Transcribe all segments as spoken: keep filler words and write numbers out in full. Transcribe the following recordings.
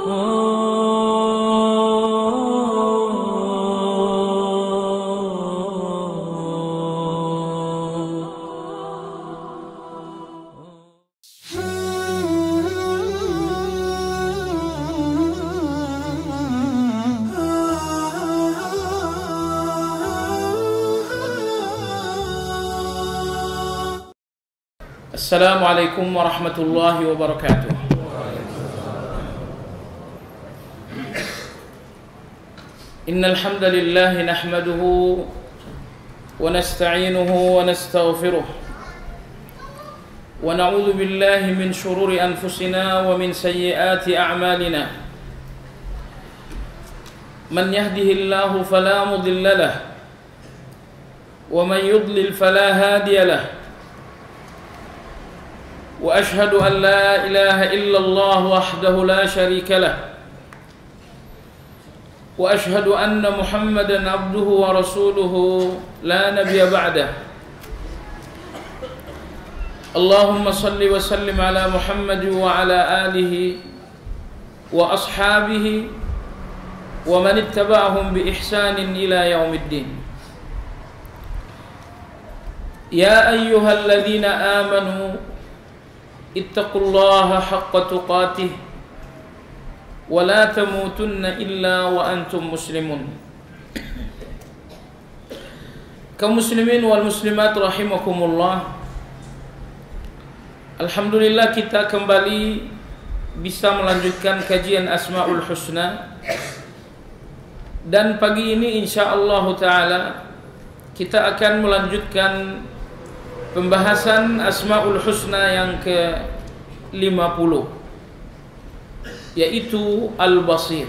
Assalamualaikum warahmatullahi wabarakatuh. Innal hamdalillah nahmaduhu wa nasta'inuhu wa nastaghfiruh wa na'udzu billahi min shururi anfusina wa min sayyiati a'malina. Man yahdihillahu fala mudilla lahu wa man yudlil fala hadiya lahu. وأشهد أن لا إله إلا الله وحده لا شريك له وأشهد أن محمدا عبده ورسوله لا نبي بعده. اللهم صل وسلم على محمد وعلى آله وأصحابه ومن اتبعهم بإحسان إلى يوم الدين. يا أيها الذين آمنوا ittaqullaha haqqa tuqatih wa la tamutunna illa wa antum muslimun. Kaum muslimin wal muslimat rahimakumullah, alhamdulillah kita kembali bisa melanjutkan kajian Asmaul Husna, dan pagi ini insyaallah taala kita akan melanjutkan pembahasan Asmaul Husna yang ke lima puluh, yaitu Al-Basir.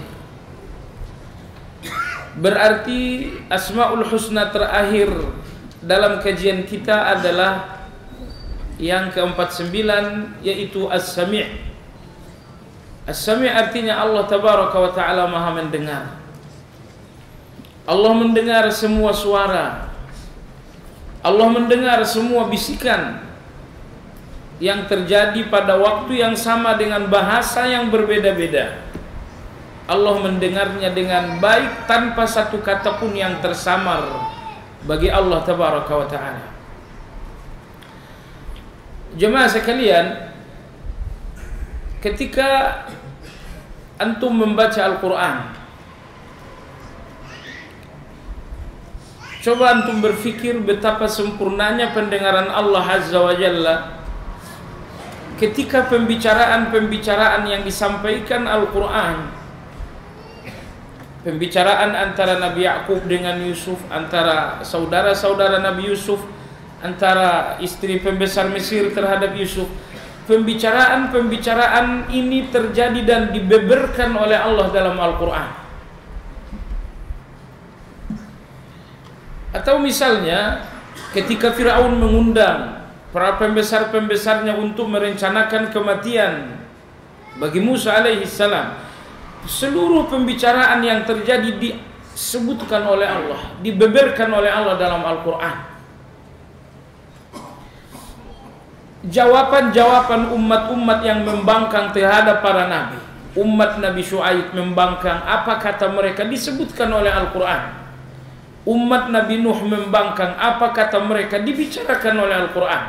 Berarti Asmaul Husna terakhir dalam kajian kita adalah yang ke empat puluh sembilan, yaitu As-Sami'. As-Sami' artinya Allah Tabaraka wa Ta'ala Maha mendengar. Allah mendengar semua suara, Allah mendengar semua bisikan yang terjadi pada waktu yang sama dengan bahasa yang berbeda-beda. Allah mendengarnya dengan baik tanpa satu kata pun yang tersamar bagi Allah Tabaraka wa Ta'ala. Jemaah sekalian, ketika antum membaca Al-Quran, coba antum berfikir betapa sempurnanya pendengaran Allah Azza wa Jalla ketika pembicaraan-pembicaraan yang disampaikan Al-Quran, pembicaraan antara Nabi Yakub dengan Yusuf, antara saudara-saudara Nabi Yusuf, antara istri pembesar Mesir terhadap Yusuf. Pembicaraan-pembicaraan ini terjadi dan dibeberkan oleh Allah dalam Al-Quran. Atau misalnya ketika Fir'aun mengundang para pembesar-pembesarnya untuk merencanakan kematian bagi Musa alaihi salam, seluruh pembicaraan yang terjadi disebutkan oleh Allah, dibeberkan oleh Allah dalam Al-Quran. Jawaban-jawaban umat-umat yang membangkang terhadap para nabi, umat Nabi Syuaib membangkang, apa kata mereka disebutkan oleh Al-Quran. Umat Nabi Nuh membangkang, apa kata mereka dibicarakan oleh Al-Quran,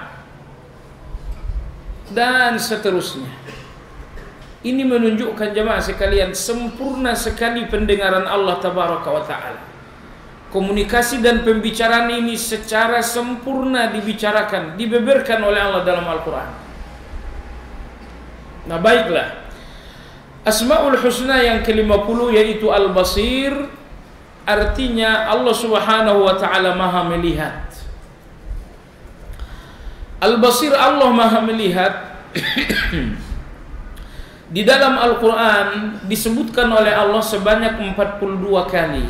dan seterusnya. Ini menunjukkan jemaah sekalian sempurna sekali pendengaran Allah Tabaraka wa Ta'ala. Komunikasi dan pembicaraan ini secara sempurna dibicarakan, dibeberkan oleh Allah dalam Al-Quran. Nah baiklah, Asmaul Husna yang ke lima puluh yaitu Al-Basir, artinya Allah Subhanahu wa Ta'ala Maha melihat. Al-Basir, Allah Maha melihat. Di dalam Al-Quran disebutkan oleh Allah sebanyak empat puluh dua kali.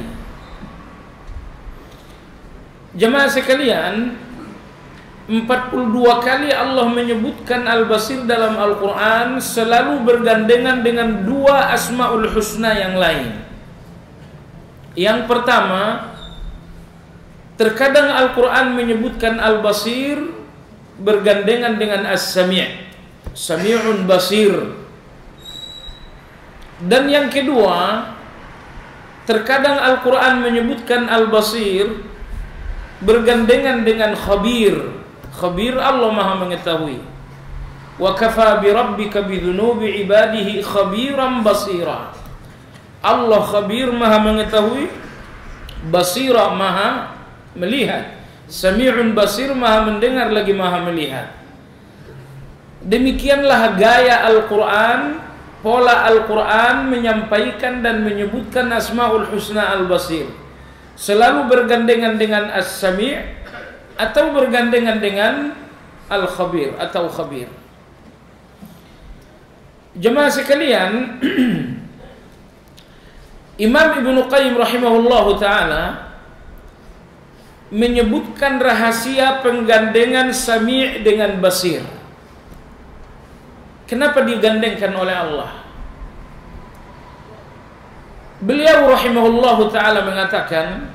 Jemaah sekalian, empat puluh dua kali Allah menyebutkan Al-Basir dalam Al-Quran selalu bergandengan dengan dua Asmaul Husna yang lain. Yang pertama, terkadang Al-Quran menyebutkan Al-Basir bergandengan dengan As-Sami', Sami'un Basir. Dan yang kedua, terkadang Al-Quran menyebutkan Al-Basir bergandengan dengan Khabir. Khabir, Allah Maha mengetahui. Wa kafa bi rabbika bi dhunubi ibadihi khabiran basira. Allah Khabir, Maha mengetahui, Basira, Maha melihat, Sami'un Basir, Maha mendengar lagi Maha melihat. Demikianlah gaya Al-Quran, pola Al-Quran menyampaikan dan menyebutkan Asmaul Husna Al-Basir. Selalu bergandengan dengan As-Sami' atau bergandengan dengan Al-Khabir atau Khabir. Jemaah sekalian, Imam Ibnu Qayyim rahimahullahu ta'ala menyebutkan rahasia penggandengan Sami' dengan Basir. Kenapa digandengkan oleh Allah? Beliau rahimahullahu ta'ala mengatakan,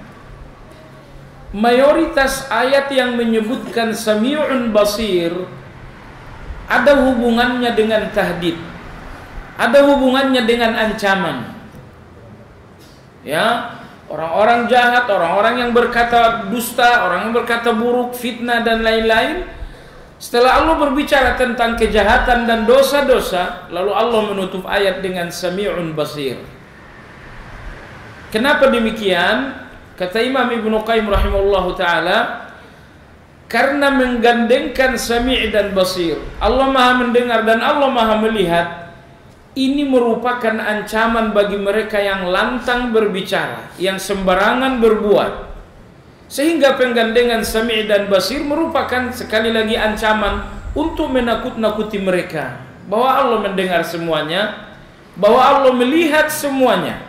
mayoritas ayat yang menyebutkan Sami'un Basir ada hubungannya dengan tahdid, ada hubungannya dengan ancaman. Ya, orang-orang jahat, orang-orang yang berkata dusta, orang yang berkata buruk, fitnah dan lain-lain. Setelah Allah berbicara tentang kejahatan dan dosa-dosa, lalu Allah menutup ayat dengan Sami'un Basir. Kenapa demikian? Kata Imam Ibnu Qayyim rahimahullahu ta'ala, karena menggandengkan Sami' dan Basir, Allah Maha mendengar dan Allah Maha melihat, ini merupakan ancaman bagi mereka yang lantang berbicara, yang sembarangan berbuat. Sehingga penggandengan Sami' dan Basir merupakan sekali lagi ancaman untuk menakut-nakuti mereka, bahwa Allah mendengar semuanya, bahwa Allah melihat semuanya.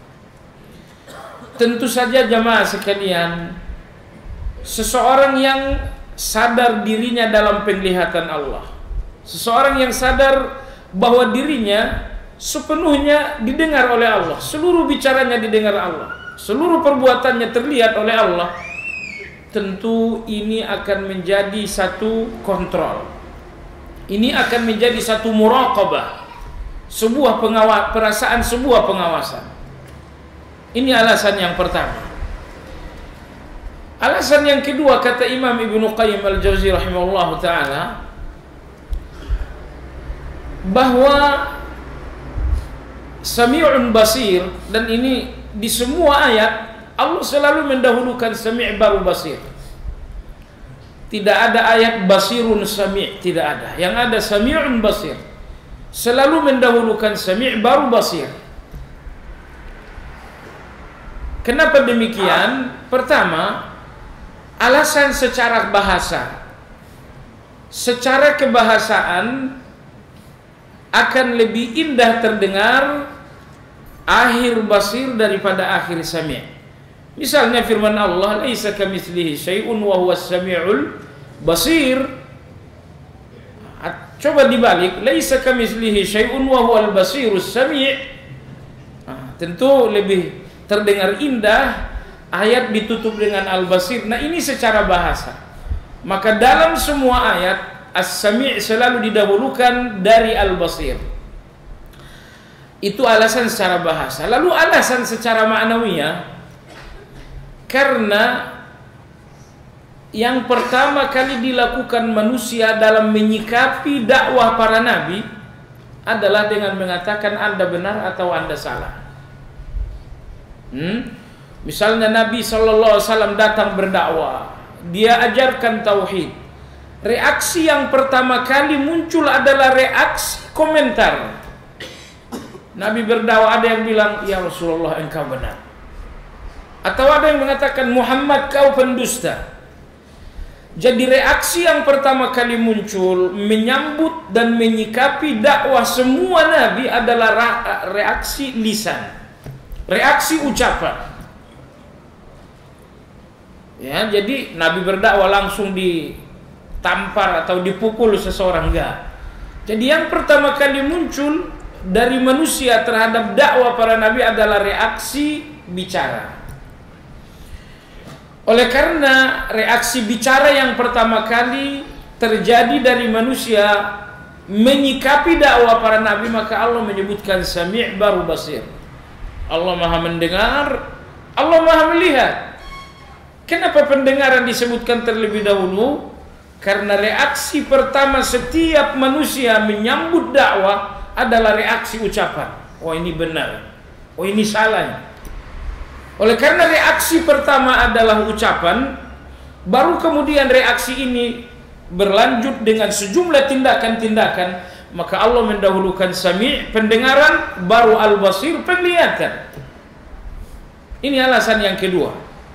Tentu saja jamaah sekalian, seseorang yang sadar dirinya dalam penglihatan Allah, seseorang yang sadar bahwa dirinya sepenuhnya didengar oleh Allah, seluruh bicaranya didengar Allah, seluruh perbuatannya terlihat oleh Allah, tentu ini akan menjadi satu kontrol, ini akan menjadi satu muraqabah, sebuah pengawas, perasaan sebuah pengawasan. Ini alasan yang pertama. Alasan yang kedua, kata Imam Ibnu Qayyim Al-Jauzi rahimahullahu ta'ala, bahwa Sami'un Basir, dan ini di semua ayat Allah selalu mendahulukan Sami' baru Basir. Tidak ada ayat Basirun Sami', tidak ada. Yang ada Sami'un Basir. Selalu mendahulukan Sami' baru Basir. Kenapa demikian? Pertama, alasan secara bahasa. Secara kebahasaan akan lebih indah terdengar akhir Basir daripada akhir Sami'. Misalnya firman Allah, laisa kamitslihi syai'un wa huwas sami'ul basir. Coba dibalik, laisa kamitslihi syai'un wa huwal basirus sami'. Nah, tentu lebih terdengar indah ayat ditutup dengan al-basir. Nah, ini secara bahasa. Maka dalam semua ayat as-sami' selalu didahulukan dari al-basir. Itu alasan secara bahasa. Lalu alasan secara ma'nawiyah, karena yang pertama kali dilakukan manusia dalam menyikapi dakwah para nabi adalah dengan mengatakan Anda benar atau Anda salah. Hmm? Misalnya Nabi shallallahu alaihi wasallam datang berdakwah, dia ajarkan tauhid. Reaksi yang pertama kali muncul adalah reaksi komentar. Nabi berdakwah, ada yang bilang, ya Rasulullah engkau benar. Atau ada yang mengatakan, Muhammad kau pendusta. Jadi reaksi yang pertama kali muncul menyambut dan menyikapi dakwah semua nabi adalah reaksi lisan, reaksi ucapan. Ya, jadi Nabi berdakwah langsung ditampar atau dipukul seseorang, enggak. Jadi yang pertama kali muncul dari manusia terhadap dakwah para nabi adalah reaksi bicara. Oleh karena reaksi bicara yang pertama kali terjadi dari manusia menyikapi dakwah para nabi, maka Allah menyebutkan Sami' baru Basir. Allah Maha mendengar, Allah Maha melihat. Kenapa pendengaran disebutkan terlebih dahulu? Karena reaksi pertama setiap manusia menyambut dakwah adalah reaksi ucapan. Oh ini benar, oh ini salah. Oleh karena reaksi pertama adalah ucapan, baru kemudian reaksi ini berlanjut dengan sejumlah tindakan-tindakan, maka Allah mendahulukan Sami' pendengaran, baru Al-Basir penglihatan. Ini alasan yang kedua.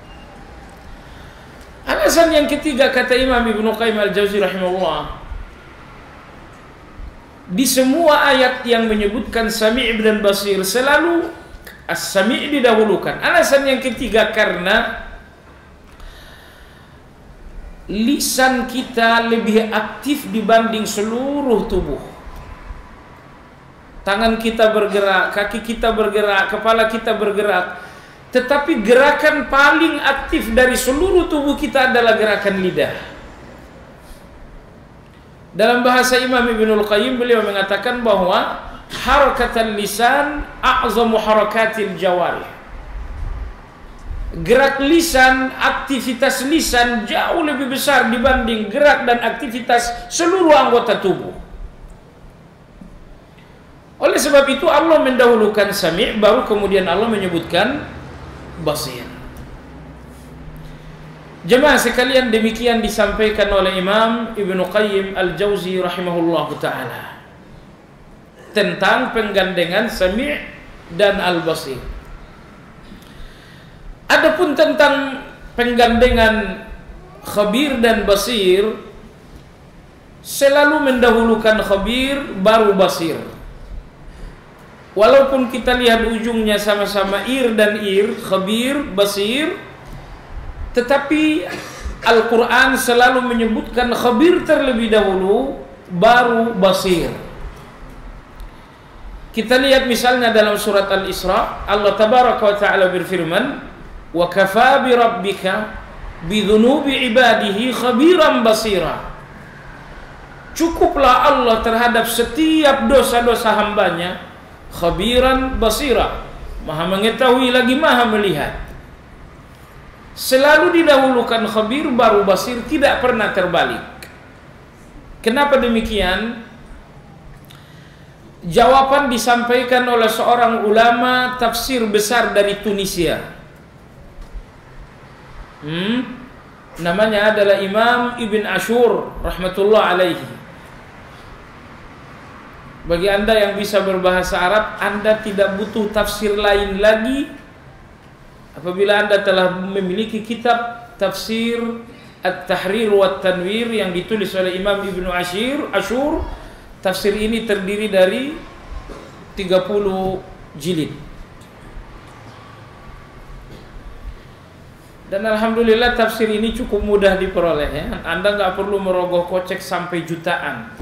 Alasan yang ketiga, kata Imam Ibnu Qayyim Al-Jauzi rahimahullah, di semua ayat yang menyebutkan Sami' dan Basir selalu As-Sami' didahulukan. Alasan yang ketiga, karena lisan kita lebih aktif dibanding seluruh tubuh. Tangan kita bergerak, kaki kita bergerak, kepala kita bergerak, tetapi gerakan paling aktif dari seluruh tubuh kita adalah gerakan lidah. Dalam bahasa Imam Ibnul Qayyim, beliau mengatakan bahwa harakatul lisan a'zamu harakatil jawarih. Gerak lisan, aktivitas lisan jauh lebih besar dibanding gerak dan aktivitas seluruh anggota tubuh. Oleh sebab itu Allah mendahulukan Sami', baru kemudian Allah menyebutkan Basir. Jemaah sekalian, demikian disampaikan oleh Imam Ibnu Qayyim Al-Jauzi rahimahullahu ta'ala tentang penggandengan Sami' dan Al-Basir. Adapun tentang penggandengan Khabir dan Basir, selalu mendahulukan Khabir baru Basir. Walaupun kita lihat ujungnya sama-sama ir dan ir, Khabir, Basir, tetapi Al-Quran selalu menyebutkan Khabir terlebih dahulu, baru Basir. Kita lihat misalnya dalam surat Al-Isra, Allah Tabaraka wa Ta'ala berfirman, "Wa kafa bi rabbika bidhunubi ibadihi khabiran basira." Cukuplah Allah terhadap setiap dosa-dosa hambanya khabiran basira, maha mengetahui lagi maha melihat. Selalu didahulukan Khabir baru Basir, tidak pernah terbalik. Kenapa demikian? Jawaban disampaikan oleh seorang ulama tafsir besar dari Tunisia. Hmm? Namanya adalah Imam Ibn Ashur rahmatullah alaihi. Bagi Anda yang bisa berbahasa Arab, Anda tidak butuh tafsir lain lagi apabila Anda telah memiliki kitab tafsir At-Tahrir wa Tanwir yang ditulis oleh Imam Ibn Ashir, Ashur. Tafsir ini terdiri dari tiga puluh jilid. Dan alhamdulillah tafsir ini cukup mudah diperoleh ya. Anda nggak perlu merogoh kocek sampai jutaan.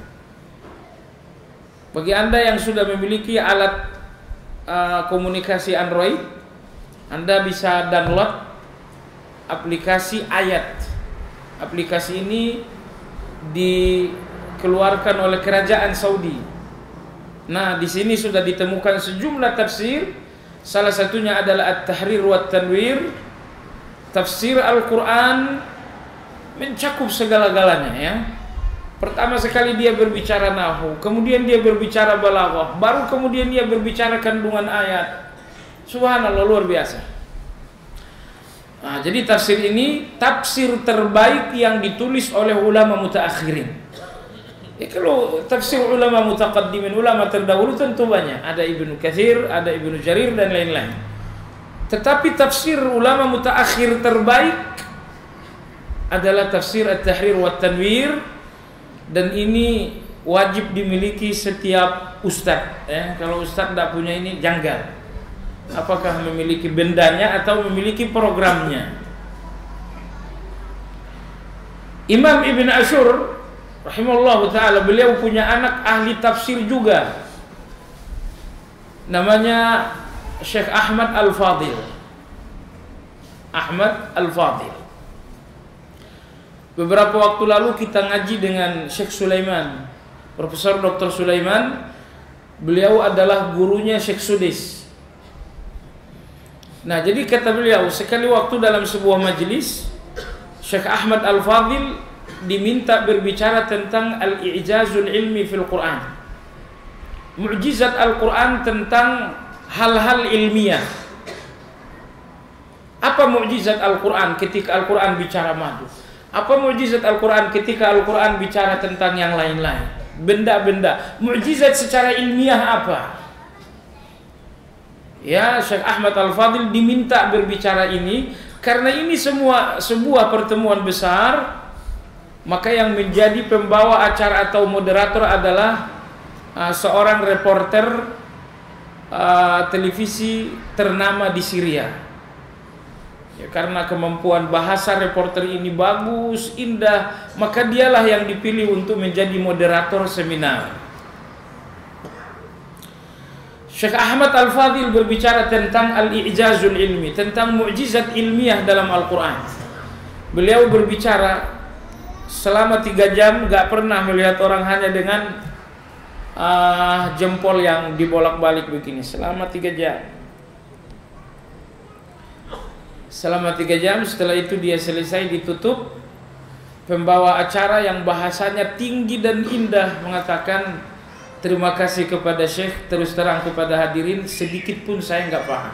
Bagi Anda yang sudah memiliki alat uh, komunikasi Android, Anda bisa download aplikasi Ayat. Aplikasi ini dikeluarkan oleh kerajaan Saudi. Nah, di sini sudah ditemukan sejumlah tafsir. Salah satunya adalah At-Tahrir wa Tanwir. Tafsir Al-Quran mencakup segala-galanya ya. Pertama sekali dia berbicara nahwu, kemudian dia berbicara balaghah, baru kemudian dia berbicara kandungan ayat. Subhanallah, luar biasa. Nah, jadi tafsir ini tafsir terbaik yang ditulis oleh ulama mutaakhirin. Ya, kalau tafsir ulama mutaqaddimin, ulama terdahulu tentu banyak. Ada Ibnu Katsir, ada Ibnu Jarir dan lain-lain. Tetapi tafsir ulama mutaakhir terbaik adalah tafsir At-Tahrir wa Tanwir, dan ini wajib dimiliki setiap ustadz ya. Kalau ustadz tidak punya ini janggal. Apakah memiliki bendanya atau memiliki programnya? Imam Ibn Ashur rahimahullah ta'ala, beliau punya anak ahli tafsir juga, namanya Syekh Ahmad Al-Fadil. Ahmad Al-Fadil. Beberapa waktu lalu kita ngaji dengan Syekh Sulaiman Profesor doktor Sulaiman, beliau adalah gurunya Syekh Sudais. Nah, jadi kata beliau, sekali waktu dalam sebuah majelis, Syekh Ahmad Al-Fadhil diminta berbicara tentang al-i'jazul ilmi fil Quran, mukjizat Al-Quran tentang hal-hal ilmiah. Apa mukjizat Al-Quran ketika Al-Quran bicara madu? Apa mukjizat Al-Quran ketika Al-Quran bicara tentang yang lain-lain? Benda-benda. Mukjizat secara ilmiah apa? Ya, Syekh Ahmad Al-Fadhil diminta berbicara ini karena ini semua sebuah pertemuan besar. Maka yang menjadi pembawa acara atau moderator adalah uh, seorang reporter uh, televisi ternama di Syria. Ya, karena kemampuan bahasa reporter ini bagus, indah, maka dialah yang dipilih untuk menjadi moderator seminar. Syekh Ahmad Al-Fadhil berbicara tentang al-i'jazul ilmi, tentang mukjizat ilmiah dalam Al-Quran. Beliau berbicara selama tiga jam, gak pernah melihat orang hanya dengan uh, jempol yang dibolak-balik begini. Selama tiga jam. Selama tiga jam, setelah itu dia selesai, ditutup. Pembawa acara yang bahasanya tinggi dan indah mengatakan, terima kasih kepada Syekh, terus terang kepada hadirin, sedikit pun saya nggak paham.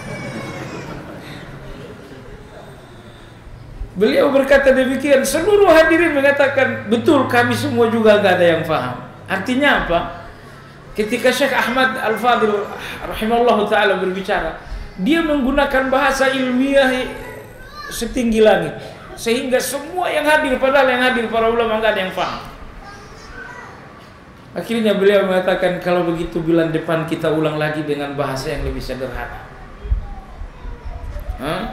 Beliau berkata demikian, seluruh hadirin mengatakan, betul, kami semua juga nggak ada yang paham. Artinya apa? Ketika Syekh Ahmad Al-Fadhil rahimahullah ta'ala berbicara, dia menggunakan bahasa ilmiah setinggi langit, sehingga semua yang hadir, padahal yang hadir para ulama nggak ada yang paham. Akhirnya beliau mengatakan, kalau begitu bulan depan kita ulang lagi dengan bahasa yang lebih sederhana. Hah?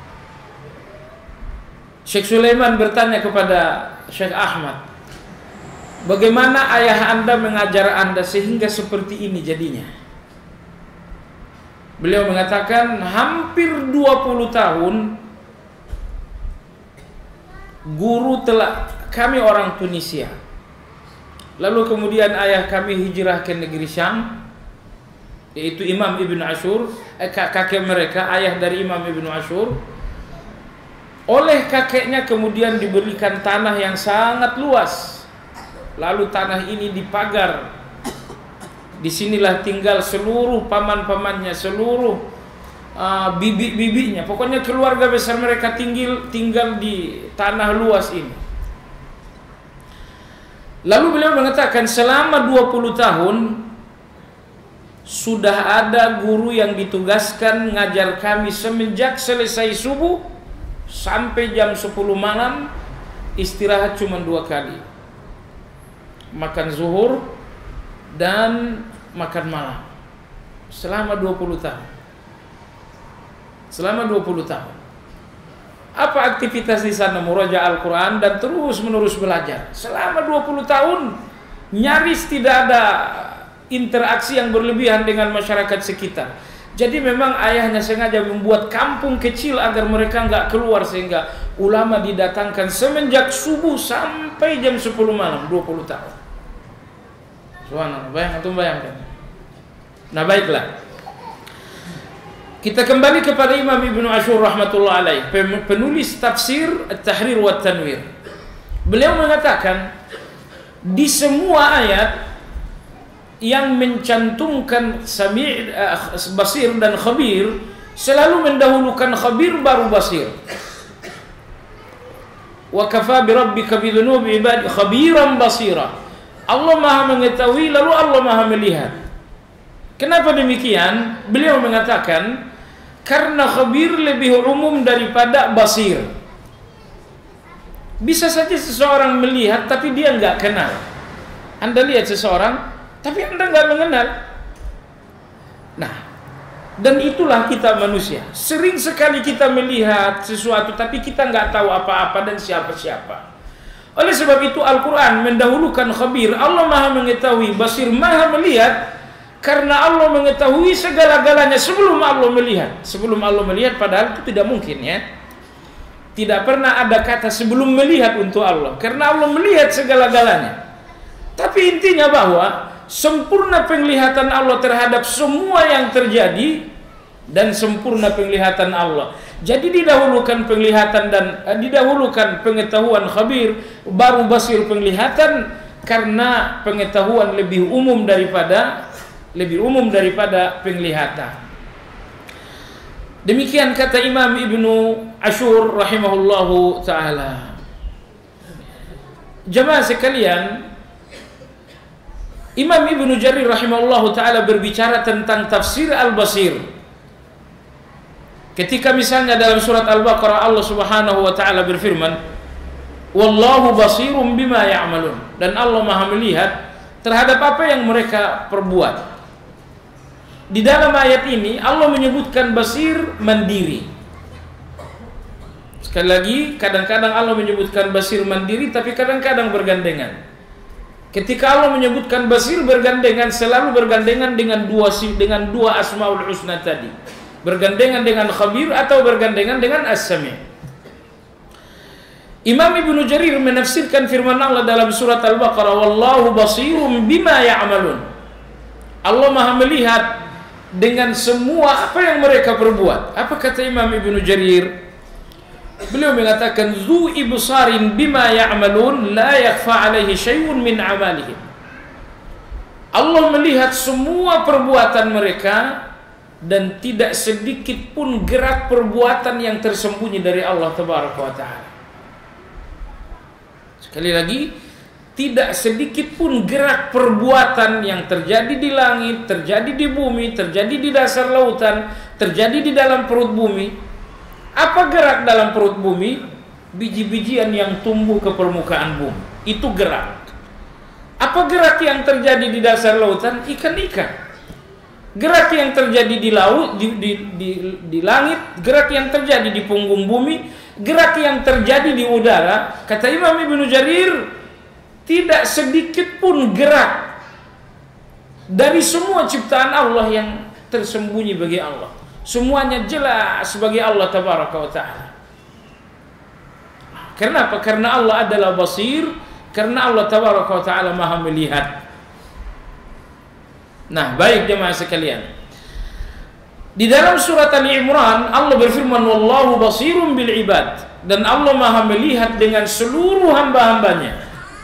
Syekh Sulaiman bertanya kepada Syekh Ahmad, bagaimana ayah anda mengajar anda sehingga seperti ini jadinya? Beliau mengatakan, hampir dua puluh tahun guru telah, kami orang Tunisia, lalu kemudian ayah kami hijrah ke negeri Syam, yaitu Imam Ibn Ashur, eh, kakek mereka, ayah dari Imam Ibn Ashur. Oleh kakeknya kemudian diberikan tanah yang sangat luas, lalu tanah ini dipagar. Disinilah tinggal seluruh paman-pamannya, seluruh uh, bibi-bibinya. Pokoknya keluarga besar mereka tinggal, tinggal di tanah luas ini. Lalu beliau mengatakan, selama dua puluh tahun sudah ada guru yang ditugaskan ngajar kami semenjak selesai subuh sampai jam sepuluh malam, istirahat cuma dua kali. Makan zuhur dan makan malam. Selama dua puluh tahun. Selama dua puluh tahun. Apa aktivitas di sana? Muraja Al-Quran dan terus menerus belajar. Selama dua puluh tahun nyaris tidak ada interaksi yang berlebihan dengan masyarakat sekitar. Jadi memang ayahnya sengaja membuat kampung kecil agar mereka nggak keluar, sehingga ulama didatangkan semenjak subuh sampai jam sepuluh malam, dua puluh tahun. Subhanallah, bayang, antum bayangkan. Nah, baiklah. Kita kembali kepada Imam Ibn Ashur rahmatullah alaih, penulis tafsir At-Tahrir wa Tanwir. Beliau mengatakan, di semua ayat yang mencantumkan Sami', Basir dan Khabir, selalu mendahulukan Khabir baru Basir. Wa kafa bi rabbika bi dhunubi ibadi khabiran basira. Allah Maha mengetahui, lalu Allah Maha melihat. Kenapa demikian? Beliau mengatakan, karena khabir lebih umum daripada basir. Bisa saja seseorang melihat tapi dia nggak kenal. Anda lihat seseorang tapi Anda nggak mengenal. Nah, dan itulah kita manusia. Sering sekali kita melihat sesuatu tapi kita nggak tahu apa-apa dan siapa-siapa. Oleh sebab itu Al-Quran mendahulukan khabir. Allah Maha mengetahui, basir Maha melihat, karena Allah mengetahui segala-galanya sebelum Allah melihat. Sebelum Allah melihat, padahal itu tidak mungkin, ya. Tidak pernah ada kata sebelum melihat untuk Allah, karena Allah melihat segala-galanya. Tapi intinya bahwa sempurna penglihatan Allah terhadap semua yang terjadi dan sempurna penglihatan Allah. Jadi didahulukan penglihatan dan eh, didahulukan pengetahuan khabir, baru basir penglihatan, karena pengetahuan lebih umum daripada lebih umum daripada penglihatan. Demikian kata Imam Ibnu Ashur rahimahullahu taala. Jamaah sekalian, Imam Ibnu Jarir rahimahullahu taala berbicara tentang tafsir al-basir. Ketika misalnya dalam surat Al-Baqarah Allah Subhanahu wa taala berfirman, "Wallahu basirum bima ya'malun." Dan Allah Maha melihat terhadap apa yang mereka perbuat. Di dalam ayat ini Allah menyebutkan basir mandiri. Sekali lagi, kadang-kadang Allah menyebutkan basir mandiri, tapi kadang-kadang bergandengan. Ketika Allah menyebutkan basir bergandengan, selalu bergandengan dengan dua dengan dua asmaul husna tadi. Bergandengan dengan khabir atau bergandengan dengan as-sami'. Imam Ibnu Jarir menafsirkan firman Allah dalam surat Al-Baqarah, "Wallahu basirum bima ya'malun." Allah Maha melihat dengan semua apa yang mereka perbuat. Apa kata Imam Ibnu Jarir? Beliau mengatakan, "Zu ibsarin bima ya'malun la yakhfa 'alaihi syai'un min 'amalihim." Allah melihat semua perbuatan mereka dan tidak sedikit pun gerak perbuatan yang tersembunyi dari Allah Tabaraka wa Ta'ala. Sekali lagi, tidak sedikit pun gerak perbuatan yang terjadi di langit, terjadi di bumi, terjadi di dasar lautan, terjadi di dalam perut bumi. Apa gerak dalam perut bumi? Biji-bijian yang tumbuh ke permukaan bumi. Itu gerak. Apa gerak yang terjadi di dasar lautan? Ikan-ikan. Gerak yang terjadi di laut, di, di, di, di langit, gerak yang terjadi di punggung bumi, gerak yang terjadi di udara. Kata Imam Ibnu Jarir, tidak sedikit pun gerak dari semua ciptaan Allah yang tersembunyi bagi Allah. Semuanya jelas bagi Allah Tabaraka wa Ta'ala. Kenapa? Karena Allah adalah basir, karena Allah Tabaraka wa Ta'ala Maha melihat. Nah, baik jemaah sekalian. Di dalam surat Ali Imran Allah berfirman, "Wallahu basirum bil ibad." Dan Allah Maha melihat dengan seluruh hamba-hambanya.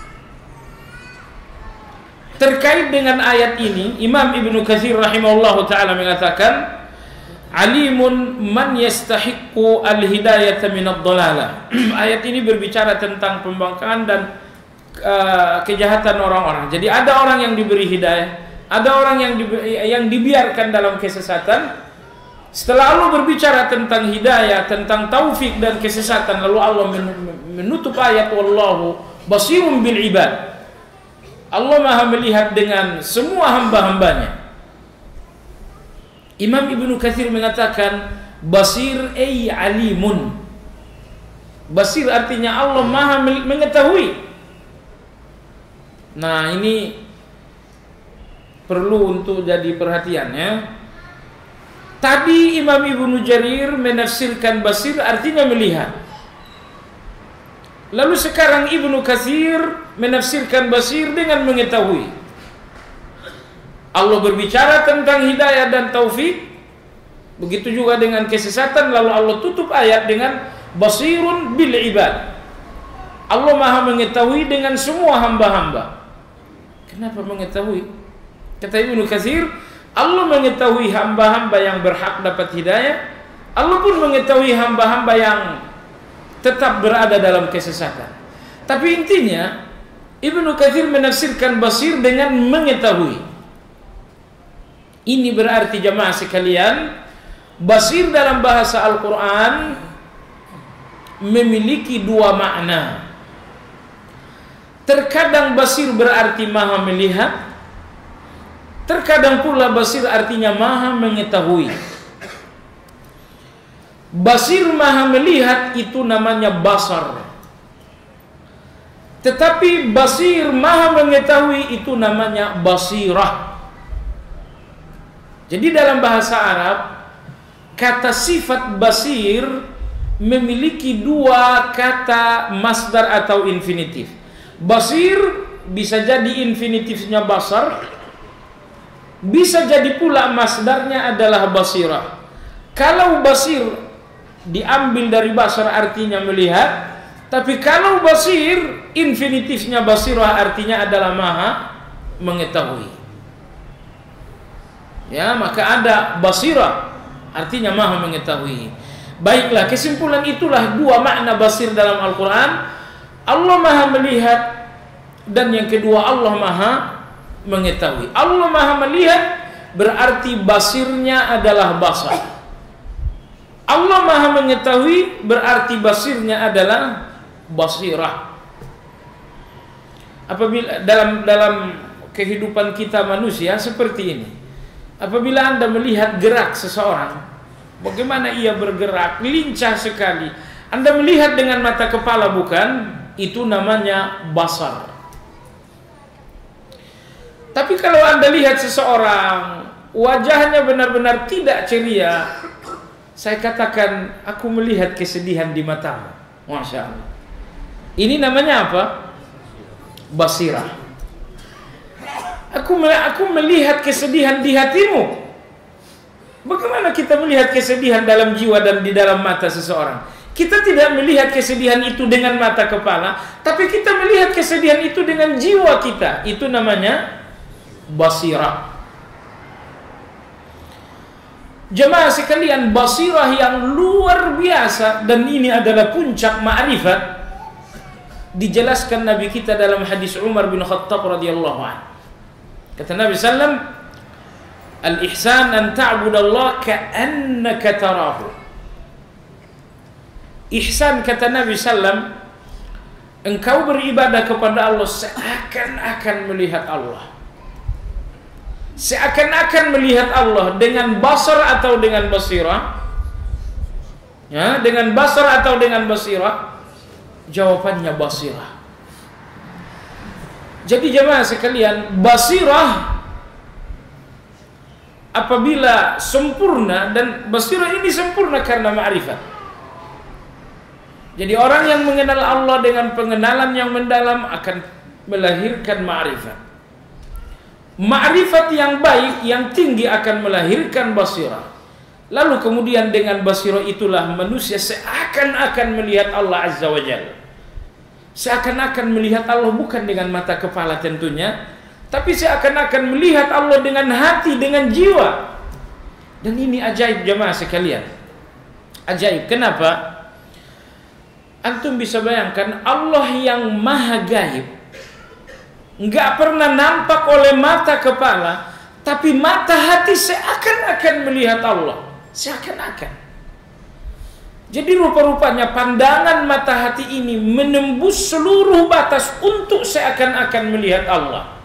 Terkait dengan ayat ini, Imam Ibnu Katsir rahimahullahu taala mengatakan, "Alimun man yastahiqqu al-hidayata min ad-dhalalah." Ayat ini berbicara tentang pembangkangan dan uh, kejahatan orang-orang. Jadi ada orang yang diberi hidayah, ada orang yang di, yang dibiarkan dalam kesesatan. Setelah Allah berbicara tentang hidayah, tentang taufik dan kesesatan, lalu Allah menutup ayat, "Wallahu basirum bil ibad." Allah Maha melihat dengan semua hamba-hambanya. Imam Ibnu Katsir mengatakan, basir ay alimun. Basir artinya Allah Maha mengetahui. Nah, ini perlu untuk jadi perhatian ya. Tadi Imam Ibnu Jarir menafsirkan basir artinya melihat. Lalu sekarang Ibnu Katsir menafsirkan basir dengan mengetahui. Allah berbicara tentang hidayah dan taufik, begitu juga dengan kesesatan, lalu Allah tutup ayat dengan basirun bil ibad. Allah Maha mengetahui dengan semua hamba-hamba. Kenapa mengetahui? Kata Ibnu Katsir, Allah mengetahui hamba-hamba yang berhak dapat hidayah. Allah pun mengetahui hamba-hamba yang tetap berada dalam kesesatan. Tapi intinya Ibnu Katsir menafsirkan basir dengan mengetahui. Ini berarti jamaah sekalian, basir dalam bahasa Al-Quran memiliki dua makna. Terkadang basir berarti maha melihat, terkadang pula basir artinya maha mengetahui. Basir maha melihat itu namanya basar. Tetapi basir maha mengetahui itu namanya basirah. Jadi dalam bahasa Arab, kata sifat basir memiliki dua kata masdar atau infinitif. Basir bisa jadi infinitifnya basar, bisa jadi pula masdarnya adalah basirah. Kalau basir diambil dari basar artinya melihat, tapi kalau basir infinitifnya basirah artinya adalah maha mengetahui. Ya, maka ada basirah artinya maha mengetahui. Baiklah, kesimpulan itulah dua makna basir dalam Al-Quran. Allah maha melihat, dan yang kedua Allah maha mengetahui. Allah maha melihat berarti basirnya adalah basar. Allah maha mengetahui berarti basirnya adalah basirah. Apabila dalam dalam kehidupan kita manusia seperti ini, apabila Anda melihat gerak seseorang, bagaimana ia bergerak lincah sekali, Anda melihat dengan mata kepala bukan? Itu namanya basar. Tapi kalau Anda lihat seseorang wajahnya benar-benar tidak ceria, saya katakan aku melihat kesedihan di matamu. Masya Allah. Ini namanya apa? Basirah. Aku aku melihat kesedihan di hatimu. Bagaimana kita melihat kesedihan dalam jiwa dan di dalam mata seseorang? Kita tidak melihat kesedihan itu dengan mata kepala, tapi kita melihat kesedihan itu dengan jiwa kita. Itu namanya basirah. Jemaah sekalian, basirah yang luar biasa, dan ini adalah puncak ma'rifat, dijelaskan Nabi kita dalam hadis Umar bin Khattab radhiyallahu anhu. Kata Nabi sallallahu alaihi wasallam, al-ihsan an ta'budallaha ka'annaka tarahu. Ihsan, kata Nabi sallallahu alaihi wasallam, engkau beribadah kepada Allah seakan-akan melihat Allah. Seakan-akan melihat Allah dengan basar atau dengan basirah. Ya, dengan basar atau dengan basirah? Jawabannya basirah. Jadi jemaah sekalian, basirah apabila sempurna, dan basirah ini sempurna karena ma'rifat. Jadi orang yang mengenal Allah dengan pengenalan yang mendalam akan melahirkan ma'rifat. Ma'rifat yang baik, yang tinggi akan melahirkan basirah. Lalu kemudian dengan basirah itulah manusia seakan-akan melihat Allah Azza wa Jalla. Seakan-akan melihat Allah bukan dengan mata kepala tentunya, tapi seakan-akan melihat Allah dengan hati, dengan jiwa. Dan ini ajaib jemaah sekalian. Ajaib. Kenapa? Antum bisa bayangkan Allah yang maha gaib, enggak pernah nampak oleh mata kepala, tapi mata hati seakan-akan melihat Allah. Seakan-akan. Jadi rupa-rupanya pandangan mata hati ini menembus seluruh batas untuk seakan-akan melihat Allah.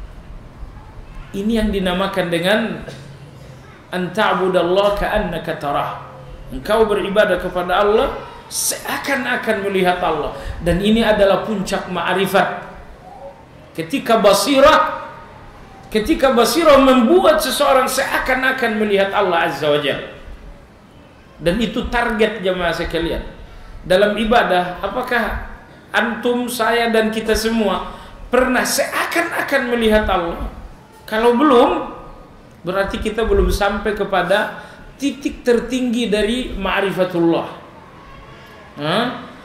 Ini yang dinamakan dengan anta'budallaha ka'annaka tarah. Engkau beribadah kepada Allah seakan-akan melihat Allah. Dan ini adalah puncak ma'rifat. Ketika basirah, ketika basirah membuat seseorang seakan-akan melihat Allah Azza wa Jalla. Dan itu target jemaah sekalian. Dalam ibadah, apakah antum, saya, dan kita semua pernah seakan-akan melihat Allah? Kalau belum, berarti kita belum sampai kepada titik tertinggi dari ma'rifatullah. Hah?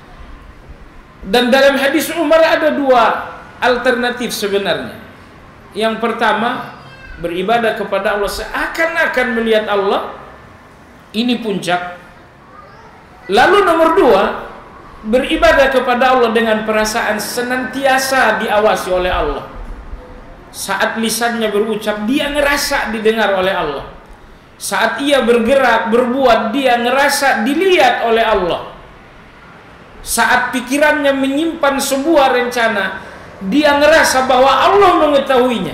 Dan dalam hadis Umar ada dua alternatif sebenarnya. Yang pertama, beribadah kepada Allah seakan-akan melihat Allah. Ini puncak. Lalu nomor dua, beribadah kepada Allah dengan perasaan senantiasa diawasi oleh Allah. Saat lisannya berucap, dia ngerasa didengar oleh Allah. Saat ia bergerak, berbuat, dia ngerasa dilihat oleh Allah. Saat pikirannya menyimpan sebuah rencana, dia ngerasa bahwa Allah mengetahuinya.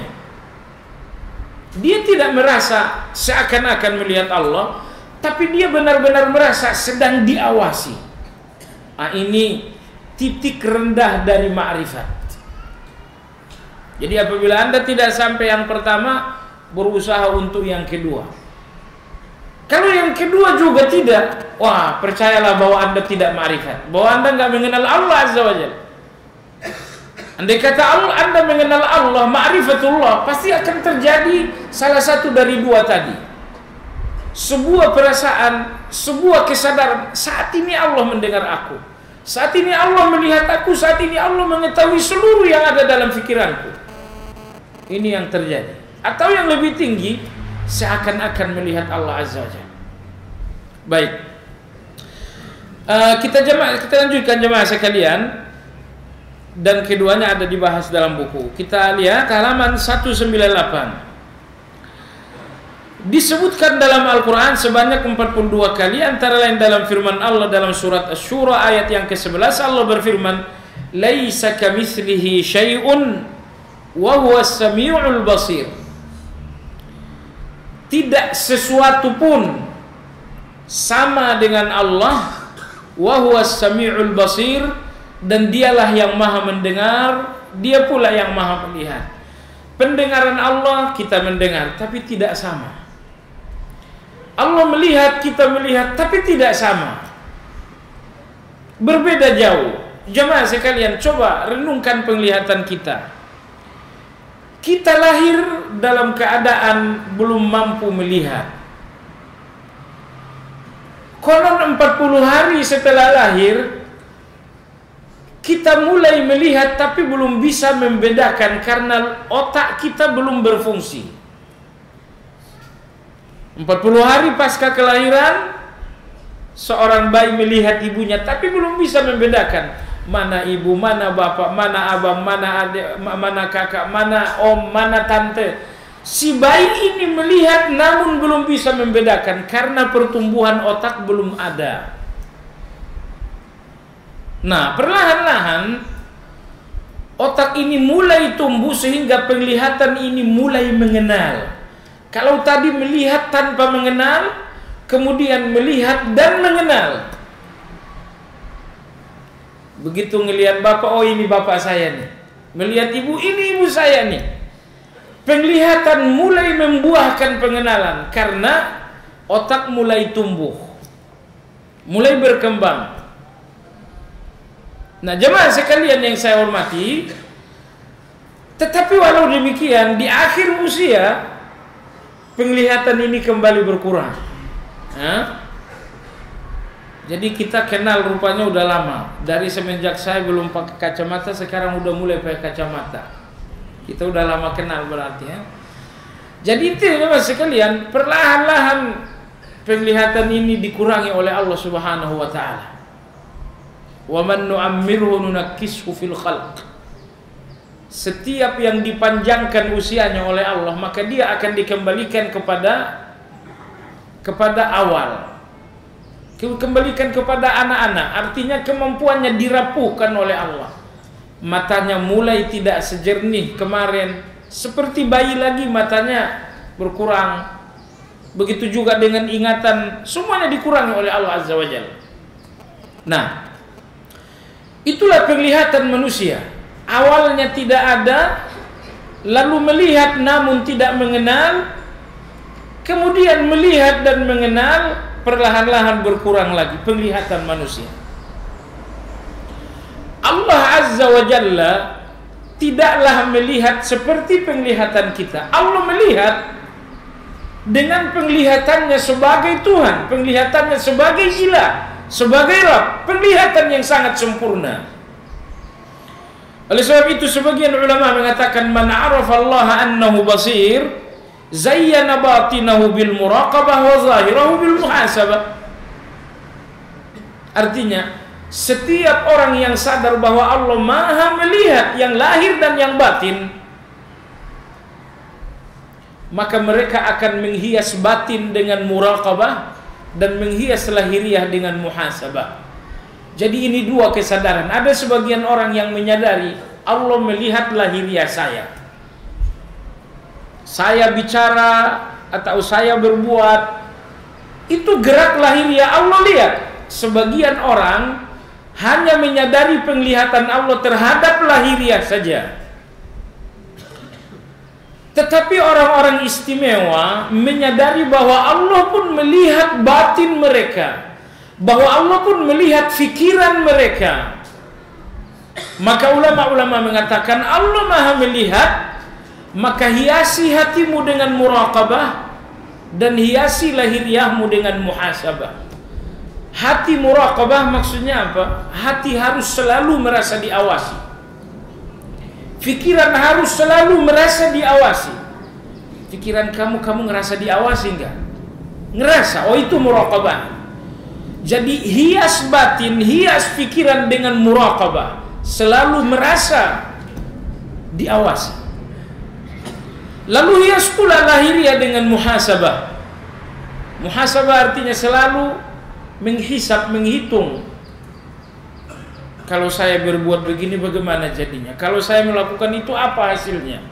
Dia tidak merasa seakan-akan melihat Allah, tapi dia benar-benar merasa sedang diawasi. Nah, ini titik rendah dari ma'rifat. Jadi apabila Anda tidak sampai yang pertama, berusaha untuk yang kedua. Kalau yang kedua juga tidak, wah, percayalah bahwa Anda tidak ma'rifat, bahwa Anda nggak mengenal Allah Azza wa Jalla. Andai kata Allah, Anda mengenal Allah, ma'rifatullah, pasti akan terjadi salah satu dari dua tadi. Sebuah perasaan, sebuah kesadaran, saat ini Allah mendengar aku, saat ini Allah melihat aku, saat ini Allah mengetahui seluruh yang ada dalam pikiranku. Ini yang terjadi. Atau yang lebih tinggi, seakan-akan melihat Allah Azza wa Jalla. Baik, uh, kita jemaah, kita lanjutkan jemaah sekalian. Dan keduanya ada dibahas dalam buku. Kita lihat halaman seratus sembilan puluh delapan. Disebutkan dalam Al-Quran sebanyak empat puluh dua kali, antara lain dalam firman Allah dalam surat Asy-Syura ayat yang ke sebelas. Allah berfirman, "Laisa kamitslihi syai'un wa huwas samiul basir." Tidak sesuatu pun sama dengan Allah, wa huwas samiul basir, dan dialah yang maha mendengar, dia pula yang maha melihat. Pendengaran Allah kita mendengar, tapi tidak sama. Allah melihat, kita melihat, tapi tidak sama. Berbeda jauh. Jemaah sekalian, coba renungkan penglihatan kita. Kita lahir dalam keadaan belum mampu melihat. Konon empat puluh hari setelah lahir, kita mulai melihat tapi belum bisa membedakan karena otak kita belum berfungsi. empat puluh hari pasca kelahiran, seorang bayi melihat ibunya tapi belum bisa membedakan mana ibu, mana bapak, mana abang, mana adik, mana kakak, mana om, mana tante. Si bayi ini melihat namun belum bisa membedakan karena pertumbuhan otak belum ada. Nah, perlahan-lahan otak ini mulai tumbuh sehingga penglihatan ini mulai mengenal. Kalau tadi melihat tanpa mengenal, kemudian melihat dan mengenal. Begitu ngelihat bapak, oh ini bapak saya nih. Melihat ibu, ini ibu saya nih. Penglihatan mulai membuahkan pengenalan karena otak mulai tumbuh, mulai berkembang. Nah, jemaah sekalian yang saya hormati, tetapi walau demikian di akhir usia penglihatan ini kembali berkurang. Hah? Jadi kita kenal rupanya udah lama. Dari semenjak saya belum pakai kacamata, sekarang udah mulai pakai kacamata. Kita udah lama kenal berarti ya. Jadi itu jemaah sekalian, perlahan-lahan penglihatan ini dikurangi oleh Allah Subhanahu wa taala. Wa man nu'ammirhu nunakkishu fil khalq. Setiap yang dipanjangkan usianya oleh Allah, maka dia akan dikembalikan kepada kepada awal. Kembalikan kepada anak-anak, artinya kemampuannya dirapuhkan oleh Allah. Matanya mulai tidak sejernih kemarin, seperti bayi lagi matanya berkurang. Begitu juga dengan ingatan, semuanya dikurangi oleh Allah Azza wa Jalla. Nah, itulah penglihatan manusia. Awalnya tidak ada, lalu melihat namun tidak mengenal, kemudian melihat dan mengenal, perlahan-lahan berkurang lagi penglihatan manusia. Allah Azza wa Jalla tidaklah melihat seperti penglihatan kita. Allah melihat dengan penglihatannya sebagai Tuhan, penglihatannya sebagai Ilah, sebagai Rabb, penglihatan yang sangat sempurna. Oleh sebab itu sebagian ulama mengatakan man arafa Allah annahu basir zayyana batinahu bil muraqabah wa zahirahu bil muhasabah. Artinya setiap orang yang sadar bahwa Allah Maha melihat yang lahir dan yang batin, maka mereka akan menghias batin dengan muraqabah dan menghias lahiriah dengan muhasabah. Jadi ini dua kesadaran. Ada sebagian orang yang menyadari Allah melihat lahiriah saya. Saya bicara atau saya berbuat, itu gerak lahiriah Allah lihat. Sebagian orang hanya menyadari penglihatan Allah terhadap lahiriah saja. Tetapi orang-orang istimewa menyadari bahwa Allah pun melihat batin mereka, bahwa Allah pun melihat fikiran mereka. Maka ulama-ulama mengatakan Allah Maha melihat, maka hiasi hatimu dengan muraqabah dan hiasi lahiriahmu dengan muhasabah. Hati muraqabah maksudnya apa? Hati harus selalu merasa diawasi. Pikiran harus selalu merasa diawasi. Pikiran kamu, kamu ngerasa diawasi enggak? Ngerasa, oh itu muraqabah. Jadi hias batin, hias pikiran dengan muraqabah, selalu merasa diawasi. Lalu hias pula lahiriah dengan muhasabah. Muhasabah artinya selalu menghisap, menghitung. Kalau saya berbuat begini bagaimana jadinya? Kalau saya melakukan itu apa hasilnya?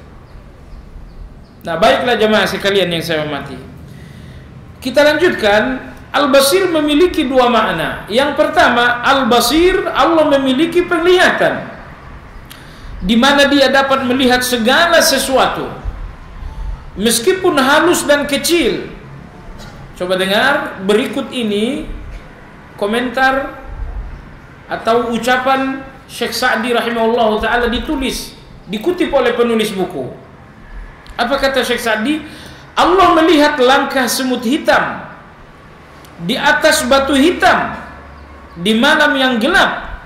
Nah, baiklah jemaah sekalian yang saya hormati. Kita lanjutkan. Al-Basir memiliki dua makna. Yang pertama, Al-Basir, Allah memiliki penglihatan, di mana dia dapat melihat segala sesuatu, meskipun halus dan kecil. Coba dengar berikut ini komentar atau ucapan Syekh Sa'di rahimahullah ta'ala, ditulis, dikutip oleh penulis buku. Apa kata Syekh Sa'di? Allah melihat langkah semut hitam di atas batu hitam di malam yang gelap.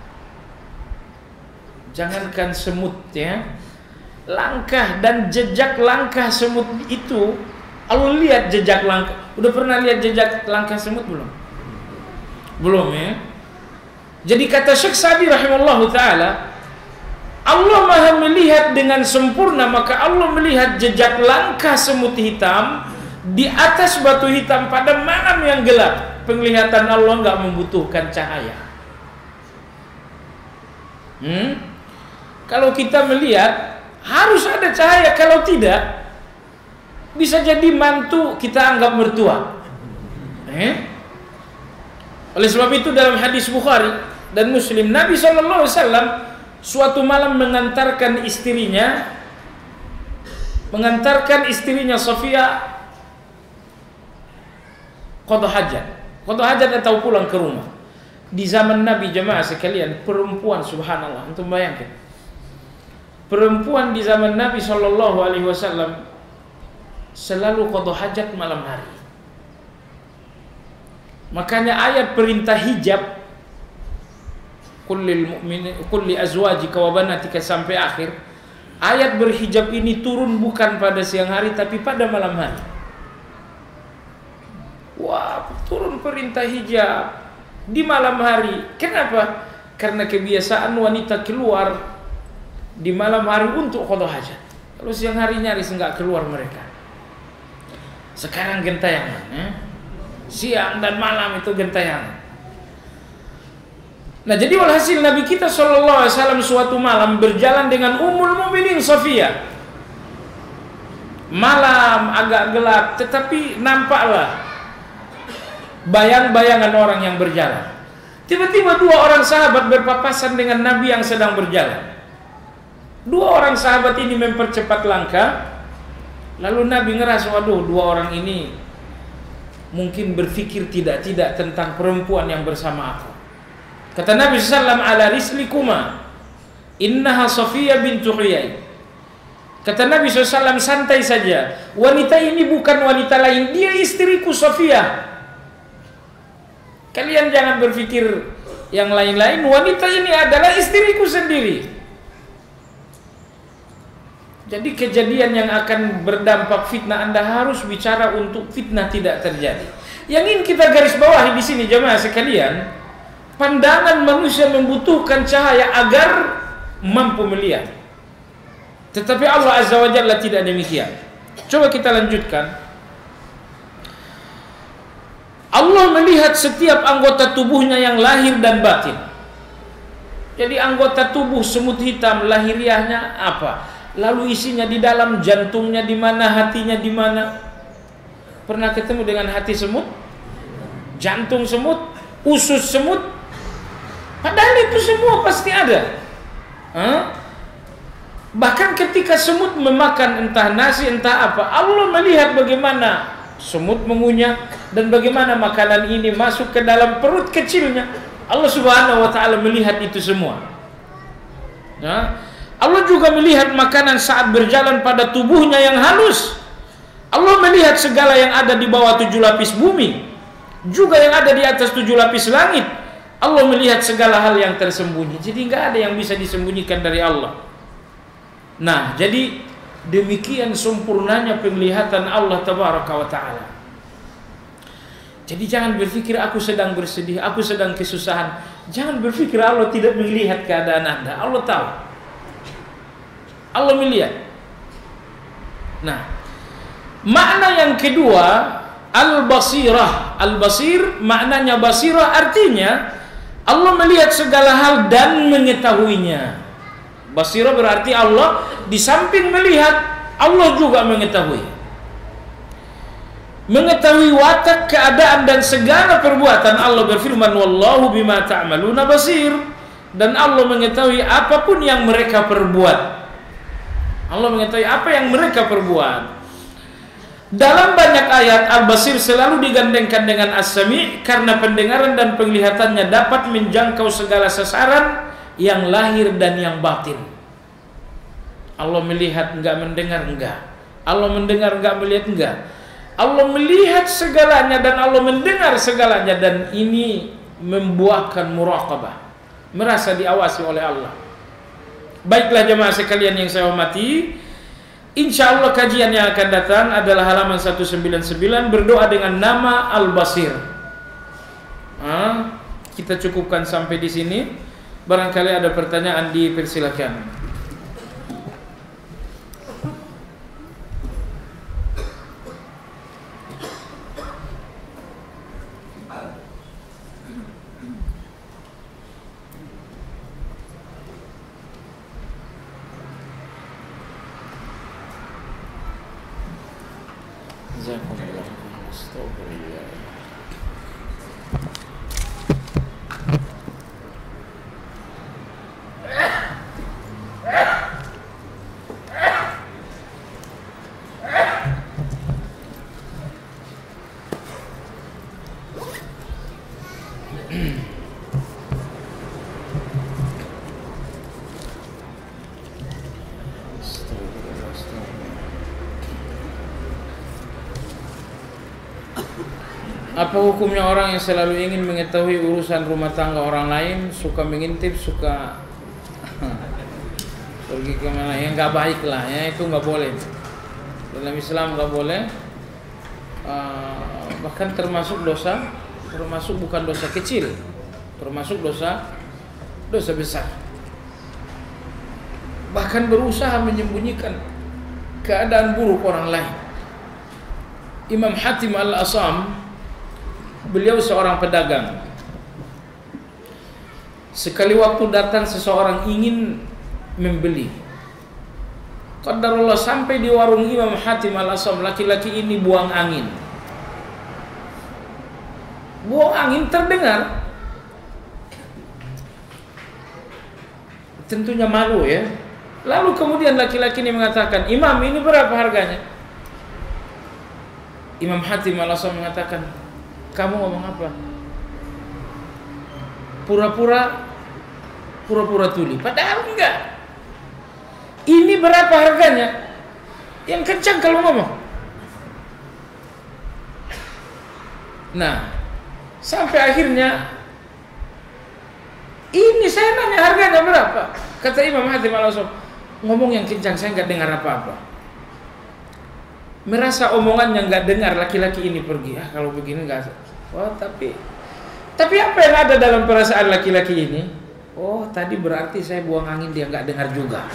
Jangankan semut ya, langkah dan jejak langkah semut itu Allah lihat jejak langkah. Udah pernah lihat jejak langkah semut belum? Belum ya. Jadi kata Syekh Sa'di rahimahullah ta'ala, Allah Maha melihat dengan sempurna, maka Allah melihat jejak langkah semut hitam di atas batu hitam pada malam yang gelap. Penglihatan Allah nggak membutuhkan cahaya. Hmm? Kalau kita melihat harus ada cahaya, kalau tidak bisa jadi mantu kita anggap mertua. Eh? Oleh sebab itu dalam hadis Bukhari dan Muslim, Nabi shallallahu alaihi wasallam suatu malam mengantarkan istrinya, mengantarkan istrinya Safiyah qada hajat, qada hajat atau pulang ke rumah. Di zaman Nabi jemaah sekalian, perempuan subhanallah, untuk bayangkan, perempuan di zaman Nabi shallallahu alaihi wasallam selalu qada hajat malam hari. Makanya ayat perintah hijab, kullil mu'minin kulli azwajika wa banatika sampai akhir, ayat berhijab ini turun bukan pada siang hari tapi pada malam hari. Wah, turun perintah hijab di malam hari. Kenapa? Karena kebiasaan wanita keluar di malam hari untuk qada hajat. Kalau siang hari nyaris enggak keluar mereka. Sekarang gentayangan, eh? Siang dan malam itu gentayangan. Nah, jadi walhasil Nabi kita shallallahu alaihi wasallam suatu malam berjalan dengan Ummul Mukminin Safiyah. Malam agak gelap, tetapi nampaklah bayang-bayangan orang yang berjalan. Tiba-tiba dua orang sahabat berpapasan dengan Nabi yang sedang berjalan. Dua orang sahabat ini mempercepat langkah. Lalu Nabi ngerasa, waduh, dua orang ini mungkin berpikir tidak-tidak tentang perempuan yang bersama aku. Kata Nabi shallallahu alaihi wasallam, ala rislikuma innaha Safiyah bintu Huyai. Kata Nabi shallallahu alaihi wasallam, santai saja, wanita ini bukan wanita lain, dia istriku Safiyah. Kalian jangan berpikir yang lain-lain, wanita ini adalah istriku sendiri. Jadi kejadian yang akan berdampak fitnah, Anda harus bicara untuk fitnah tidak terjadi. Yang ingin kita garis bawahi di sini jemaah sekalian, pandangan manusia membutuhkan cahaya agar mampu melihat. Tetapi Allah Azza wa Jalla tidak demikian. Coba kita lanjutkan. Allah melihat setiap anggota tubuhnya yang lahir dan batin. Jadi anggota tubuh semut hitam lahiriahnya apa? Lalu isinya di dalam, jantungnya di mana, hatinya di mana? Pernah ketemu dengan hati semut? Jantung semut? Usus semut? Padahal itu semua pasti ada. Hah? Bahkan ketika semut memakan entah nasi entah apa, Allah melihat bagaimana semut mengunyah dan bagaimana makanan ini masuk ke dalam perut kecilnya. Allah Subhanahu wa taala melihat itu semua. Ya. Allah juga melihat makanan saat berjalan pada tubuhnya yang halus. Allah melihat segala yang ada di bawah tujuh lapis bumi, juga yang ada di atas tujuh lapis langit. Allah melihat segala hal yang tersembunyi. Jadi nggak ada yang bisa disembunyikan dari Allah. Nah, jadi demikian sempurnanya penglihatan Allah Tabaraka wa Ta'ala. Jadi jangan berpikir aku sedang bersedih, aku sedang kesusahan. Jangan berpikir Allah tidak melihat keadaan Anda. Allah tahu. Allah melihat. Nah, makna yang kedua, al-basirah. Al-basir maknanya basirah, artinya Allah melihat segala hal dan mengetahuinya. Basirah berarti Allah di samping melihat, Allah juga mengetahui. Mengetahui watak, keadaan dan segala perbuatan. Allah berfirman, wallahu bima ta'maluna basir. Dan Allah mengetahui apapun yang mereka perbuat. Allah mengetahui apa yang mereka perbuat. Dalam banyak ayat, Al-Basir selalu digandengkan dengan As-Sami' karena pendengaran dan penglihatannya dapat menjangkau segala sasaran yang lahir dan yang batin. Allah melihat enggak, mendengar enggak. Allah mendengar enggak, melihat enggak. Allah melihat segalanya dan Allah mendengar segalanya, dan ini membuahkan muraqabah, merasa diawasi oleh Allah. Baiklah jemaah sekalian yang saya hormati, insya Allah kajian yang akan datang adalah halaman seratus sembilan puluh sembilan, berdoa dengan nama Al-Basir. Nah, kita cukupkan sampai di sini. Barangkali ada pertanyaan, dipersilakan. Apa hukumnya orang yang selalu ingin mengetahui urusan rumah tangga orang lain, suka mengintip, suka pergi kemana? Yang nggak baik lah, ya itu nggak boleh. Dalam Islam nggak boleh. Uh, bahkan termasuk dosa, termasuk bukan dosa kecil, termasuk dosa dosa besar. Bahkan berusaha menyembunyikan keadaan buruk orang lain. Imam Hatim Al-Asam, beliau seorang pedagang. Sekali waktu datang seseorang ingin membeli. Qadarullah sampai di warung Imam Hatim Al-Asam, laki-laki ini buang angin. Buang angin terdengar. Tentunya malu ya. Lalu kemudian laki-laki ini mengatakan, "Imam, ini berapa harganya?" Imam Hatim Al-Asam mengatakan, "Kamu ngomong apa? Pura-pura Pura-pura tuli, padahal enggak. Ini berapa harganya?" Yang kencang kalau ngomong. Nah, sampai akhirnya, "Ini saya nanya harganya berapa?" Kata Imam Hatim Al-Asam, "Ngomong yang kencang, saya enggak dengar apa-apa." Merasa omongannya enggak dengar, laki-laki ini pergi. Ah, kalau begini enggak. Oh, tapi tapi apa yang ada dalam perasaan laki-laki ini? Oh, tadi berarti saya buang angin, dia enggak dengar juga.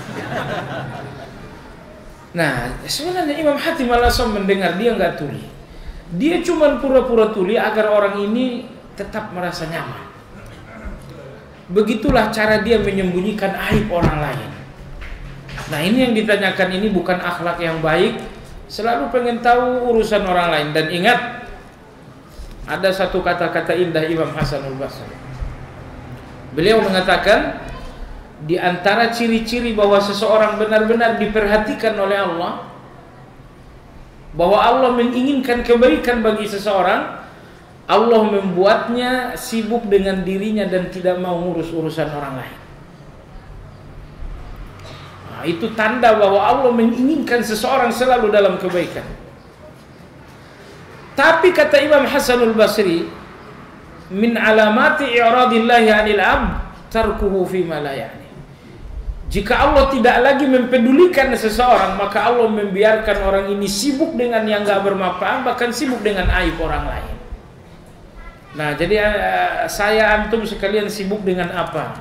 Nah, sebenarnya Imam Hatim Al-Asam mendengar, dia enggak tuli. Dia cuma pura-pura tuli agar orang ini tetap merasa nyaman. Begitulah cara dia menyembunyikan aib orang lain. Nah, ini yang ditanyakan ini bukan akhlak yang baik. Selalu pengen tahu urusan orang lain. Dan ingat, ada satu kata-kata indah Imam Hasanul Basri. Beliau mengatakan, di antara ciri-ciri bahwa seseorang benar-benar diperhatikan oleh Allah, bahwa Allah menginginkan kebaikan bagi seseorang, Allah membuatnya sibuk dengan dirinya dan tidak mau ngurus urusan orang lain. Nah, itu tanda bahwa Allah menginginkan seseorang selalu dalam kebaikan. Tapi kata Imam Hasanul Basri, min alamati i'radillahi 'anil 'abd tarkuhu fima la ya'ni. Jika Allah tidak lagi mempedulikan seseorang, maka Allah membiarkan orang ini sibuk dengan yang enggak bermanfaat, bahkan sibuk dengan aib orang lain. Nah, jadi uh, saya antum sekalian sibuk dengan apa?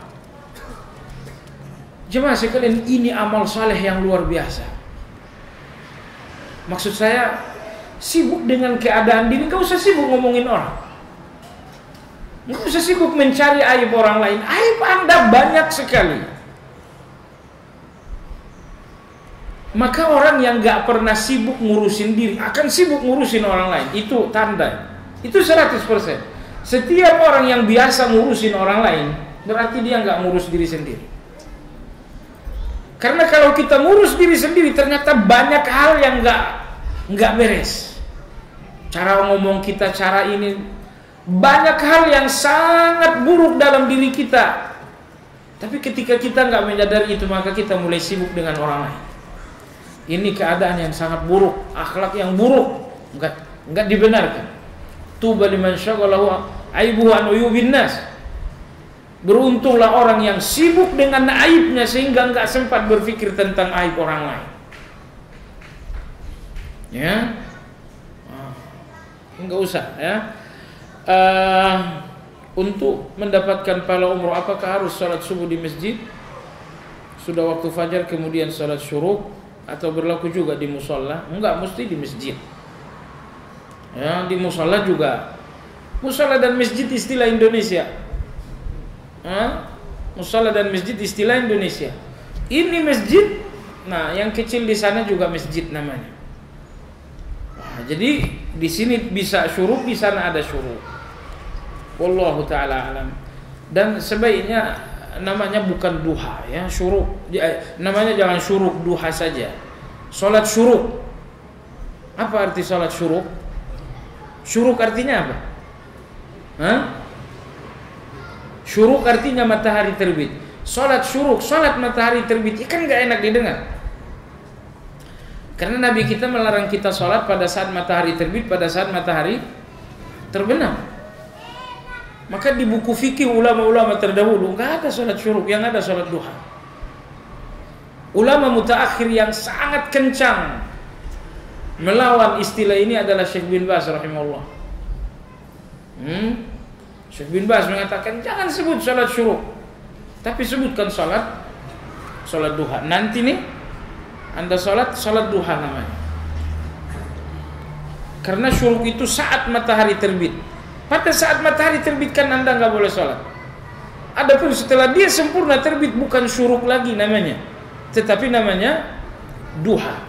Jemaah sekalian, ini amal saleh yang luar biasa. Maksud saya, sibuk dengan keadaan diri, enggak usah sibuk ngomongin orang. Enggak usah sibuk mencari aib orang lain. Aib Anda banyak sekali. Maka orang yang enggak pernah sibuk ngurusin diri akan sibuk ngurusin orang lain. Itu tanda. Itu seratus persen. Setiap orang yang biasa ngurusin orang lain, berarti dia enggak ngurus diri sendiri. Karena kalau kita ngurus diri sendiri, ternyata banyak hal yang enggak enggak beres. Cara ngomong kita, cara ini, banyak hal yang sangat buruk dalam diri kita. Tapi ketika kita enggak menyadari itu, maka kita mulai sibuk dengan orang lain. Ini keadaan yang sangat buruk, akhlak yang buruk, enggak enggak dibenarkan. Tuba liman syaghalahu aibuhu an uyubin nas. Beruntunglah orang yang sibuk dengan aibnya sehingga enggak sempat berpikir tentang aib orang lain. Ya, enggak usah ya. Uh, untuk mendapatkan pahala umroh, apakah harus salat subuh di masjid? Sudah waktu fajar kemudian salat syuruk, atau berlaku juga di musola? Enggak, mesti di masjid. Ya, di musola juga. Musola dan masjid istilah Indonesia. Ha? Musola dan masjid istilah Indonesia. Ini masjid, nah yang kecil di sana juga masjid namanya. Nah, jadi di sini bisa syuruk, di sana ada syuruk. Wallahu taala alam. Dan sebaiknya namanya bukan duha ya, syuruk. Namanya jangan syuruk, duha saja. Salat syuruk. Apa arti salat syuruk? Syuruk artinya apa? Hah? Syuruk artinya matahari terbit. Salat syuruk, salat matahari terbit, ya kan gak enak didengar. Karena Nabi kita melarang kita salat pada saat matahari terbit, pada saat matahari terbenam. Maka di buku fikih ulama-ulama terdahulu nggak ada salat syuruk, yang ada salat duha. Ulama mutaakhir yang sangat kencang melawan istilah ini adalah Syekh bin Baz rahimahullah. Hmm? Syekh bin Baz mengatakan jangan sebut salat syuruk, tapi sebutkan salat salat duha. Nanti nih Anda salat salat duha namanya. Karena syuruk itu saat matahari terbit. Pada saat matahari terbit kan Anda nggak boleh sholat. Adapun setelah dia sempurna terbit bukan syuruk lagi namanya, tetapi namanya duha.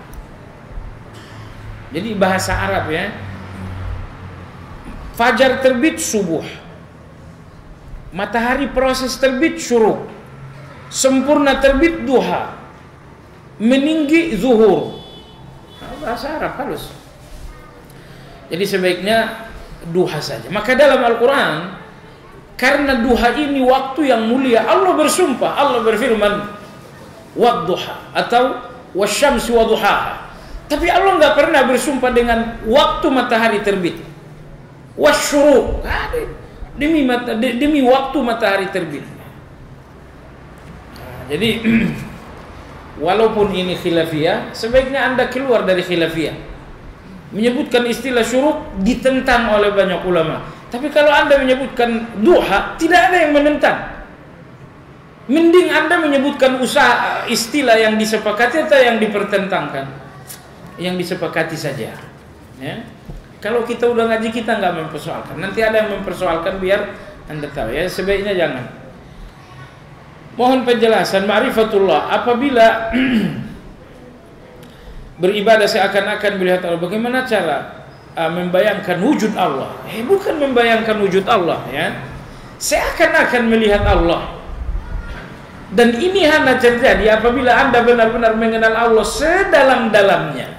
Jadi bahasa Arab ya. Fajar terbit subuh. Matahari proses terbit syuruk. Sempurna terbit duha. Meninggi zuhur. Nah, bahasa Arab halus. Jadi sebaiknya duha saja. Maka dalam Al-Quran, karena duha ini waktu yang mulia, Allah bersumpah, Allah berfirman wadduha atau wasyamsi wadduhaha. Tapi Allah nggak pernah bersumpah dengan waktu matahari terbit. Wasyuruk, demi mata, demi waktu matahari terbit. Nah, jadi walaupun ini khilafiyah, sebaiknya Anda keluar dari khilafiyah. Menyebutkan istilah syuruk ditentang oleh banyak ulama. Tapi kalau Anda menyebutkan duha, tidak ada yang menentang. Mending Anda menyebutkan usaha istilah yang disepakati atau yang dipertentangkan. Yang disepakati saja. Ya. Kalau kita udah ngaji, kita nggak mempersoalkan. Nanti ada yang mempersoalkan biar Anda tahu ya. Sebaiknya jangan. Mohon penjelasan ma'rifatullah apabila beribadah seakan-akan melihat Allah. Bagaimana cara uh, membayangkan wujud Allah? Eh, bukan membayangkan wujud Allah ya. Seakan-akan melihat Allah. Dan ini hanya terjadi apabila Anda benar-benar mengenal Allah sedalam-dalamnya.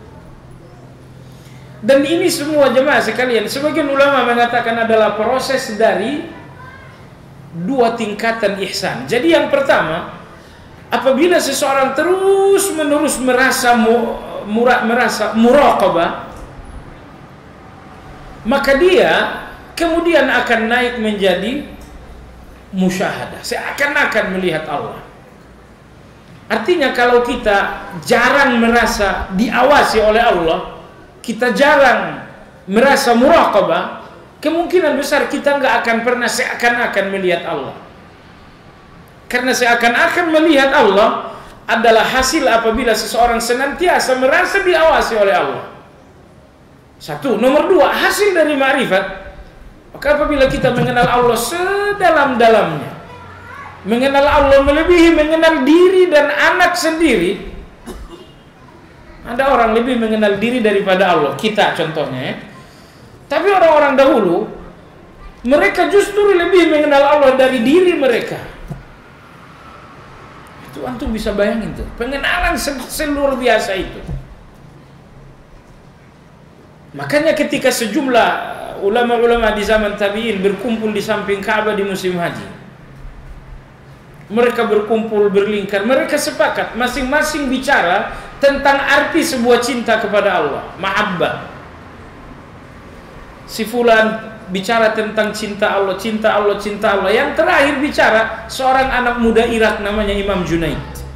Dan ini semua jemaah sekalian, sebagian ulama mengatakan adalah proses dari dua tingkatan ihsan. Jadi yang pertama, apabila seseorang terus menerus merasa mu, murah, merasa muraqabah, maka dia kemudian akan naik menjadi musyahadah, seakan-akan melihat Allah. Artinya kalau kita jarang merasa diawasi oleh Allah, kita jarang merasa muraqabah, kemungkinan besar kita nggak akan pernah seakan-akan melihat Allah. Karena seakan-akan melihat Allah adalah hasil apabila seseorang senantiasa merasa diawasi oleh Allah. Satu. Nomor dua, hasil dari ma'rifat. Maka apabila kita mengenal Allah sedalam-dalamnya, mengenal Allah melebihi mengenal diri dan anak sendiri. Ada orang lebih mengenal diri daripada Allah, kita contohnya ya. Tapi orang-orang dahulu, mereka justru lebih mengenal Allah dari diri mereka. Itu antum bisa bayangin tuh, pengenalan seluruh biasa itu. Makanya ketika sejumlah ulama-ulama di zaman tabi'in berkumpul di samping Ka'bah di musim haji, mereka berkumpul berlingkar, mereka sepakat masing-masing bicara tentang arti sebuah cinta kepada Allah, mahabbah. Si fulan bicara tentang cinta Allah, cinta Allah, cinta Allah. Yang terakhir bicara seorang anak muda Irak namanya Imam Junaid.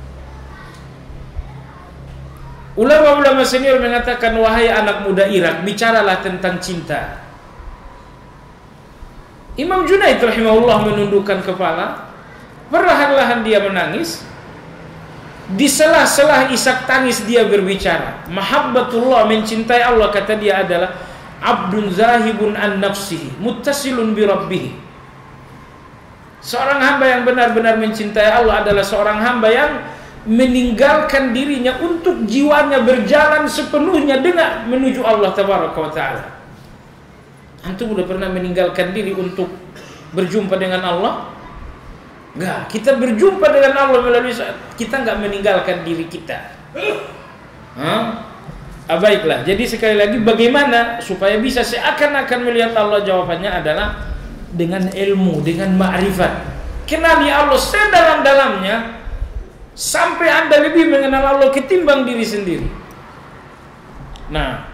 Ulama-ulama senior mengatakan, wahai anak muda Irak, bicaralah tentang cinta. Imam Junaid rahimahullah menundukkan kepala, perlahan-lahan dia menangis. Di selah-selah isak tangis dia berbicara, mahabbatullah, mencintai Allah, kata dia adalah abdun zahibun an nafsihi muttasilun bi rabbih. Seorang hamba yang benar-benar mencintai Allah adalah seorang hamba yang meninggalkan dirinya untuk jiwanya berjalan sepenuhnya dengan menuju Allah tabaraka wa taala. Antum udah pernah meninggalkan diri untuk berjumpa dengan Allah? Enggak, kita berjumpa dengan Allah melalui saat kita enggak meninggalkan diri kita. Hah? Ah, baiklah, jadi sekali lagi bagaimana supaya bisa seakan-akan melihat Allah? Jawabannya adalah dengan ilmu, dengan ma'rifat. Kenali Allah sedalam-dalamnya sampai Anda lebih mengenal Allah ketimbang diri sendiri. Nah,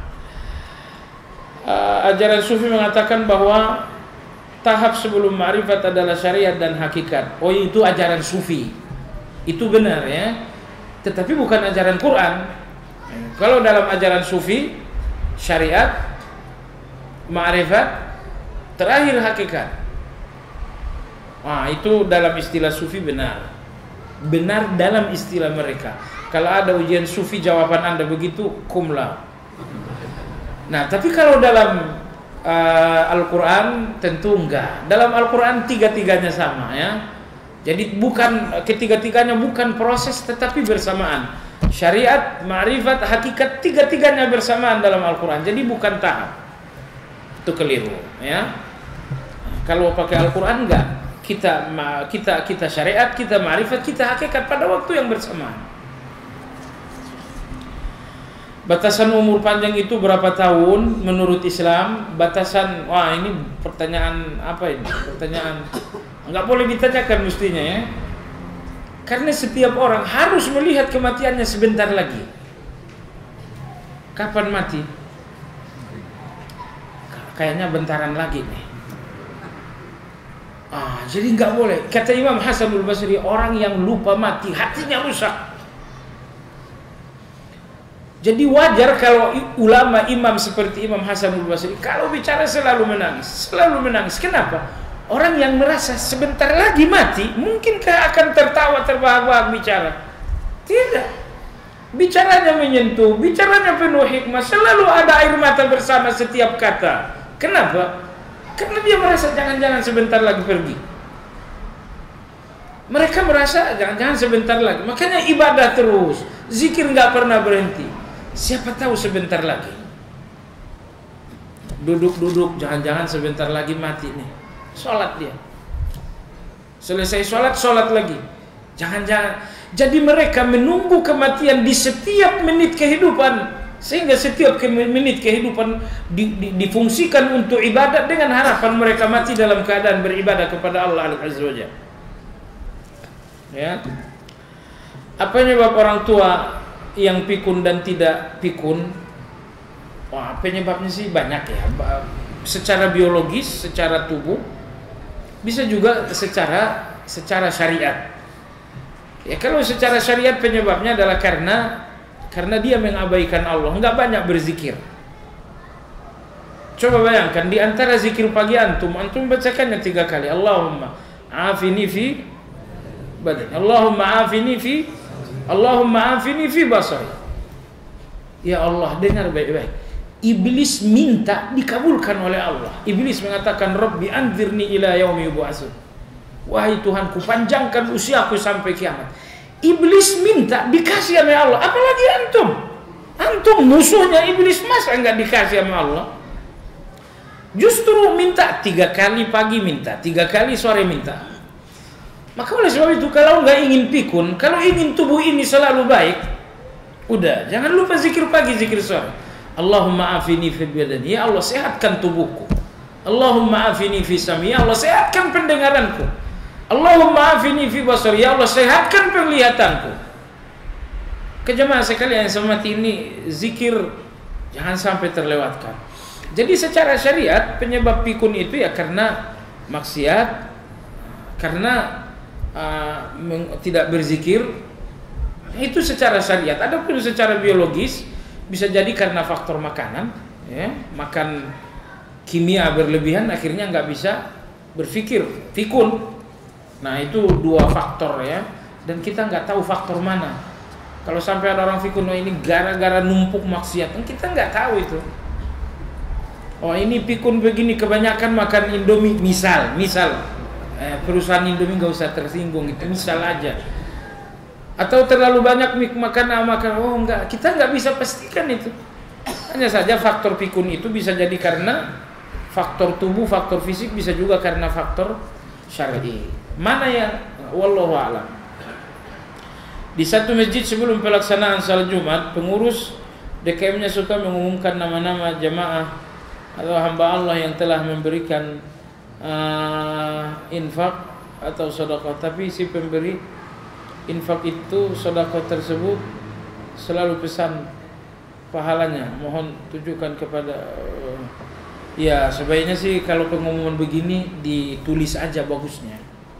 uh, ajaran Sufi mengatakan bahwa tahap sebelum ma'rifat adalah syariat dan hakikat. Oh, itu ajaran Sufi. Itu benar ya. Tetapi bukan ajaran Quran. Kalau dalam ajaran Sufi, syariat, ma'rifat, terakhir hakikat. Nah, itu dalam istilah Sufi benar. Benar dalam istilah mereka. Kalau ada ujian Sufi jawaban Anda begitu, kumla. Nah, tapi kalau dalam uh, Al-Quran tentu enggak. Dalam Al-Quran tiga-tiganya sama ya. Jadi bukan, ketiga-tiganya bukan proses tetapi bersamaan. Syariat, ma'rifat, hakikat, tiga-tiganya bersamaan dalam Al-Quran. Jadi bukan tahap. Itu keliru ya. Kalau pakai Al-Quran enggak. Kita kita kita syariat, kita ma'rifat, kita hakikat pada waktu yang bersamaan. Batasan umur panjang itu berapa tahun menurut Islam? Batasan, wah ini pertanyaan apa ini? Pertanyaan enggak boleh ditanyakan mestinya ya. Karena setiap orang harus melihat kematiannya sebentar lagi. Kapan mati? Kayaknya bentaran lagi nih. Ah, jadi nggak boleh. Kata Imam Hasanul Basri, orang yang lupa mati hatinya rusak. Jadi wajar kalau ulama imam seperti Imam Hasanul Basri kalau bicara selalu menangis, selalu menangis. Kenapa? Orang yang merasa sebentar lagi mati, mungkinkah akan tertawa terbahak-bahak bicara? Tidak. Bicaranya menyentuh, bicaranya penuh hikmah, selalu ada air mata bersama setiap kata. Kenapa? Karena dia merasa jangan-jangan sebentar lagi pergi. Mereka merasa jangan-jangan sebentar lagi. Makanya ibadah terus, zikir nggak pernah berhenti. Siapa tahu sebentar lagi. Duduk-duduk, jangan-jangan sebentar lagi mati nih. Sholat dia. Selesai sholat, sholat lagi. Jangan-jangan. Jadi mereka menunggu kematian di setiap menit kehidupan. Sehingga setiap menit kehidupan di, di, difungsikan untuk ibadat dengan harapan mereka mati dalam keadaan beribadah kepada Allah Azza wa Jalla. Ya. Apa penyebab orang tua yang pikun dan tidak pikun? Wah, penyebabnya sih banyak ya. Secara biologis, secara tubuh, bisa juga secara secara syariat. Ya, kalau secara syariat penyebabnya adalah karena karena dia mengabaikan Allah, enggak banyak berzikir. Coba bayangkan di antara zikir pagi antum, antum bacakannya tiga kali. Allahumma afini fi badan. Allahumma afini fi Allahumma afini fi basari. Ya Allah, dengar baik-baik. Iblis minta dikabulkan oleh Allah. Iblis mengatakan, Rabbi anzirni ila yaumi yub'atsun. Wahai Tuhanku, panjangkan usiaku sampai kiamat. Iblis minta dikasih oleh Allah. Apalagi antum. Antum musuhnya iblis, masa enggak dikasih sama Allah? Justru minta tiga kali pagi minta, tiga kali sore minta. Maka oleh sebab itu kalau nggak ingin pikun, kalau ingin tubuh ini selalu baik, udah jangan lupa zikir pagi, zikir sore. Allahumma afini fi badani, ya Allah sehatkan tubuhku. Allahumma afini fi sam'i, ya Allah sehatkan pendengaranku. Allahumma afini fi basari, ya Allah sehatkan penglihatanku. Kejemaah sekalian yang semati ini, zikir jangan sampai terlewatkan. Jadi secara syariat penyebab pikun itu ya karena maksiat, karena uh, tidak berzikir, itu secara syariat. Adapun secara biologis bisa jadi karena faktor makanan, ya, makan kimia berlebihan akhirnya nggak bisa berpikir, pikun. Nah itu dua faktor ya, dan kita nggak tahu faktor mana. Kalau sampai ada orang pikun, oh ini gara-gara numpuk maksiat, kita nggak tahu itu. Oh ini pikun begini kebanyakan makan Indomie, misal, misal eh, perusahaan Indomie nggak usah tersinggung, itu misal aja. Atau terlalu banyak makan makan, oh enggak, kita nggak bisa pastikan itu. Hanya saja faktor pikun itu bisa jadi karena faktor tubuh, faktor fisik, bisa juga karena faktor syar'i. Mana yang wallahu a'lam. Di satu masjid sebelum pelaksanaan salat Jumat, pengurus D K M-nya suka mengumumkan nama-nama jamaah atau hamba Allah yang telah memberikan uh, infak atau sedekah, tapi si pemberi infak itu sedekah tersebut selalu pesan pahalanya, mohon tujukan kepada uh, ya sebaiknya sih kalau pengumuman begini ditulis aja bagusnya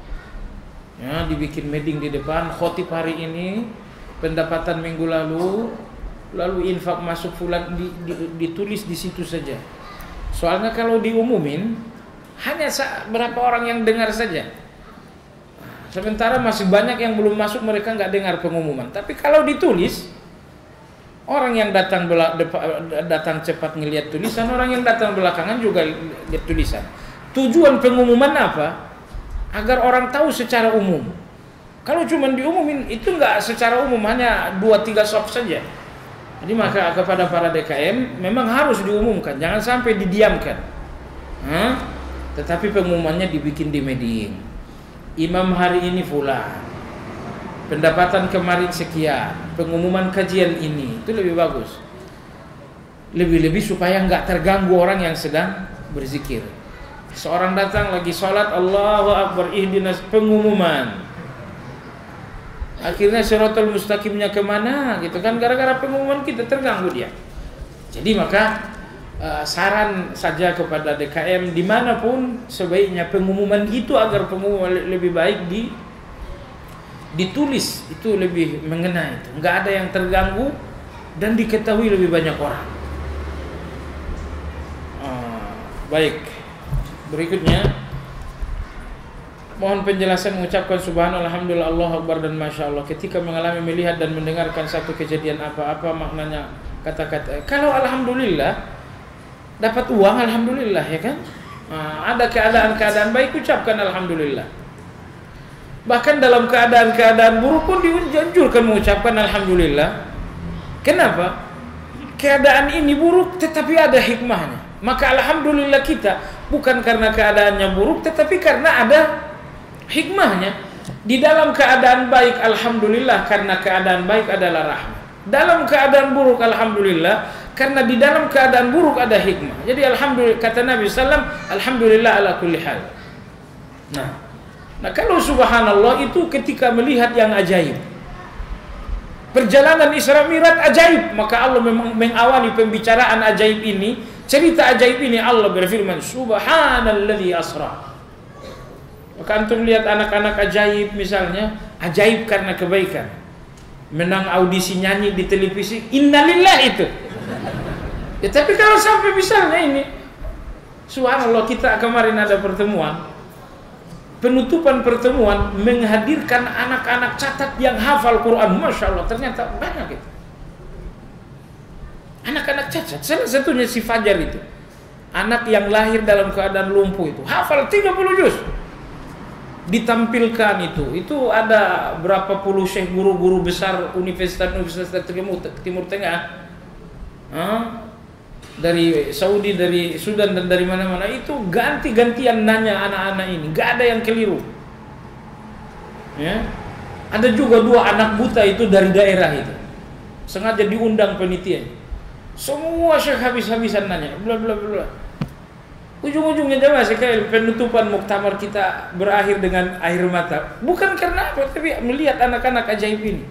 ya, dibikin meeting di depan, khotib hari ini, pendapatan minggu lalu, lalu infak masuk fulan, di, di, ditulis di situ saja. Soalnya kalau diumumin hanya berapa orang yang dengar saja. Sementara masih banyak yang belum masuk, mereka nggak dengar pengumuman. Tapi kalau ditulis, orang yang datang datang cepat ngelihat tulisan, orang yang datang belakangan juga lihat tulisan. Tujuan pengumuman apa? Agar orang tahu secara umum. Kalau cuma diumumin itu nggak secara umum, hanya dua tiga shop saja. Jadi maka kepada para D K M memang harus diumumkan, jangan sampai didiamkan. Hah? Tetapi pengumumannya dibikin di media. Imam hari ini fulan, pendapatan kemarin sekian, pengumuman kajian ini, itu lebih bagus. Lebih-lebih supaya nggak terganggu orang yang sedang berzikir. Seorang datang lagi sholat, Allahu Akbar, ihdinas, pengumuman. Akhirnya siratal mustaqimnya kemana gitu kan, gara-gara pengumuman kita terganggu dia. Jadi maka uh, saran saja kepada D K M dimanapun sebaiknya pengumuman itu agar pengumuman lebih baik di ditulis, itu lebih mengena, itu nggak ada yang terganggu dan diketahui lebih banyak orang. Uh, baik, berikutnya mohon penjelasan mengucapkan subhanallah, alhamdulillah, Allahu akbar dan masya Allah ketika mengalami, melihat dan mendengarkan satu kejadian apa-apa, maknanya kata-kata. Kalau alhamdulillah dapat uang, alhamdulillah ya kan. Nah, ada keadaan-keadaan baik, ucapkan alhamdulillah. Bahkan dalam keadaan-keadaan buruk pun dianjurkan mengucapkan alhamdulillah. Kenapa? Keadaan ini buruk tetapi ada hikmahnya. Maka alhamdulillah kita bukan karena keadaannya buruk, tetapi karena ada hikmahnya. Di dalam keadaan baik alhamdulillah, karena keadaan baik adalah rahmat. Dalam keadaan buruk alhamdulillah, karena di dalam keadaan buruk ada hikmah. Jadi alhamdulillah, kata Nabi sallallahu alaihi wasallam, alhamdulillah ala kulli hal. Nah, nah kalau subhanallah itu ketika melihat yang ajaib. perjalanan Isra Mi'raj ajaib, maka Allah memang mengawali pembicaraan ajaib ini, cerita ajaib ini, Allah berfirman, subhanalladzi asra. Maka antum lihat anak-anak ajaib misalnya, ajaib karena kebaikan, menang audisi nyanyi di televisi, innalillah itu. Ya, tapi kalau sampai misalnya ini, subhanallah, kita kemarin ada pertemuan, penutupan pertemuan menghadirkan anak-anak catat yang hafal Quran, masya Allah, ternyata banyak itu. Anak-anak cacat, salah satunya si Fajar itu, anak yang lahir dalam keadaan lumpuh itu, hafal tiga puluh juz. Ditampilkan itu, itu ada berapa puluh syekh guru-guru besar universitas-universitas Timur, Timur Tengah, huh? dari Saudi, dari Sudan, dan dari mana-mana, itu ganti-gantian nanya anak-anak ini, gak ada yang keliru. Ya, ada juga dua anak buta itu dari daerah itu, sengaja diundang penitia, semua syekh habis-habisan nanya, bla bla bla. Ujung-ujungnya jemaah sekalian, penutupan muktamar kita berakhir dengan air mata, bukan karena apa, tapi melihat anak-anak ajaib ini.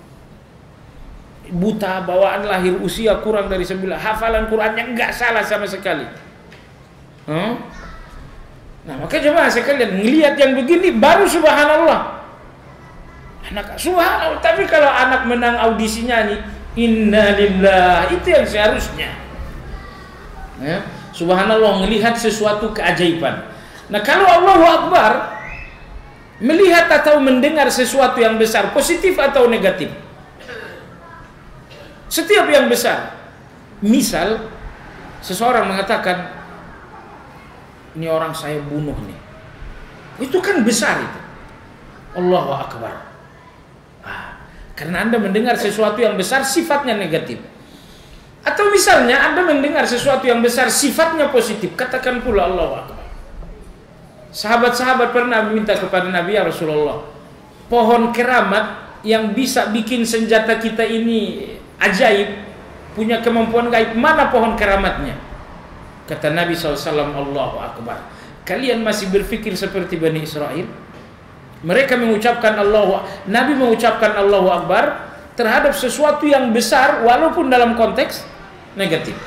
Buta, bawaan lahir, usia kurang dari sembilan, hafalan Qurannya nggak salah sama sekali. Hmm? Nah, maka jemaah sekalian, ngelihat yang begini baru subhanallah. Anak subhanallah, tapi kalau anak menang audisi nyanyi, innalillah, itu yang seharusnya. Ya, subhanallah, melihat sesuatu keajaiban. Nah, kalau Allahu Akbar, melihat atau mendengar sesuatu yang besar, positif atau negatif. Setiap yang besar, misal seseorang mengatakan, ini orang saya bunuh nih, itu kan besar itu, Allahu Akbar. Ah, karena Anda mendengar sesuatu yang besar sifatnya negatif. Atau misalnya Anda mendengar sesuatu yang besar sifatnya positif, katakan pula Allahu Akbar. Sahabat-sahabat pernah meminta kepada Nabi, ya Rasulullah, pohon keramat yang bisa bikin senjata kita ini ajaib, punya kemampuan gaib, mana pohon keramatnya? Kata Nabi shallallahu alaihi wasallam, Allahu Akbar. Kalian masih berpikir seperti Bani Israel? Mereka mengucapkan Allahu, Nabi mengucapkan Allahu Akbar terhadap sesuatu yang besar walaupun dalam konteks negatif.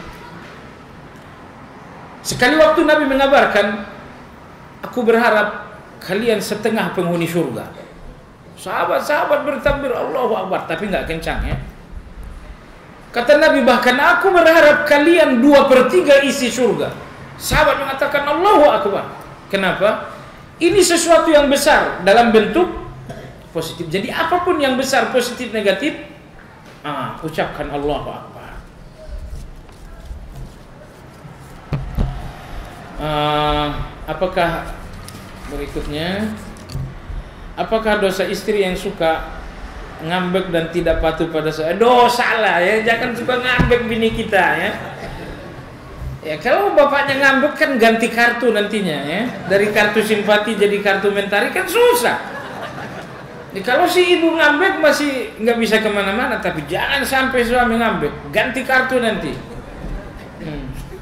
Sekali waktu Nabi mengabarkan, aku berharap kalian setengah penghuni surga. Sahabat-sahabat bertakbir Allahu Akbar, tapi nggak kencang ya. Kata Nabi, bahkan aku berharap kalian dua per tiga isi surga. Sahabat mengatakan Allahu Akbar. Kenapa? Ini sesuatu yang besar dalam bentuk positif. Jadi apapun yang besar, positif, negatif, ah, ucapkan Allahu Akbar. Ah, apakah berikutnya? Apakah dosa istri yang suka ngambek dan tidak patuh pada saya? Dosa lah ya, jangan suka ngambek bini kita ya. Ya, kalau bapaknya ngambek kan ganti kartu nantinya ya. Dari kartu simpati jadi kartu mentari kan susah. Ya, kalau si ibu ngambek masih nggak bisa kemana-mana, tapi jangan sampai suami ngambek, ganti kartu nanti. Hmm.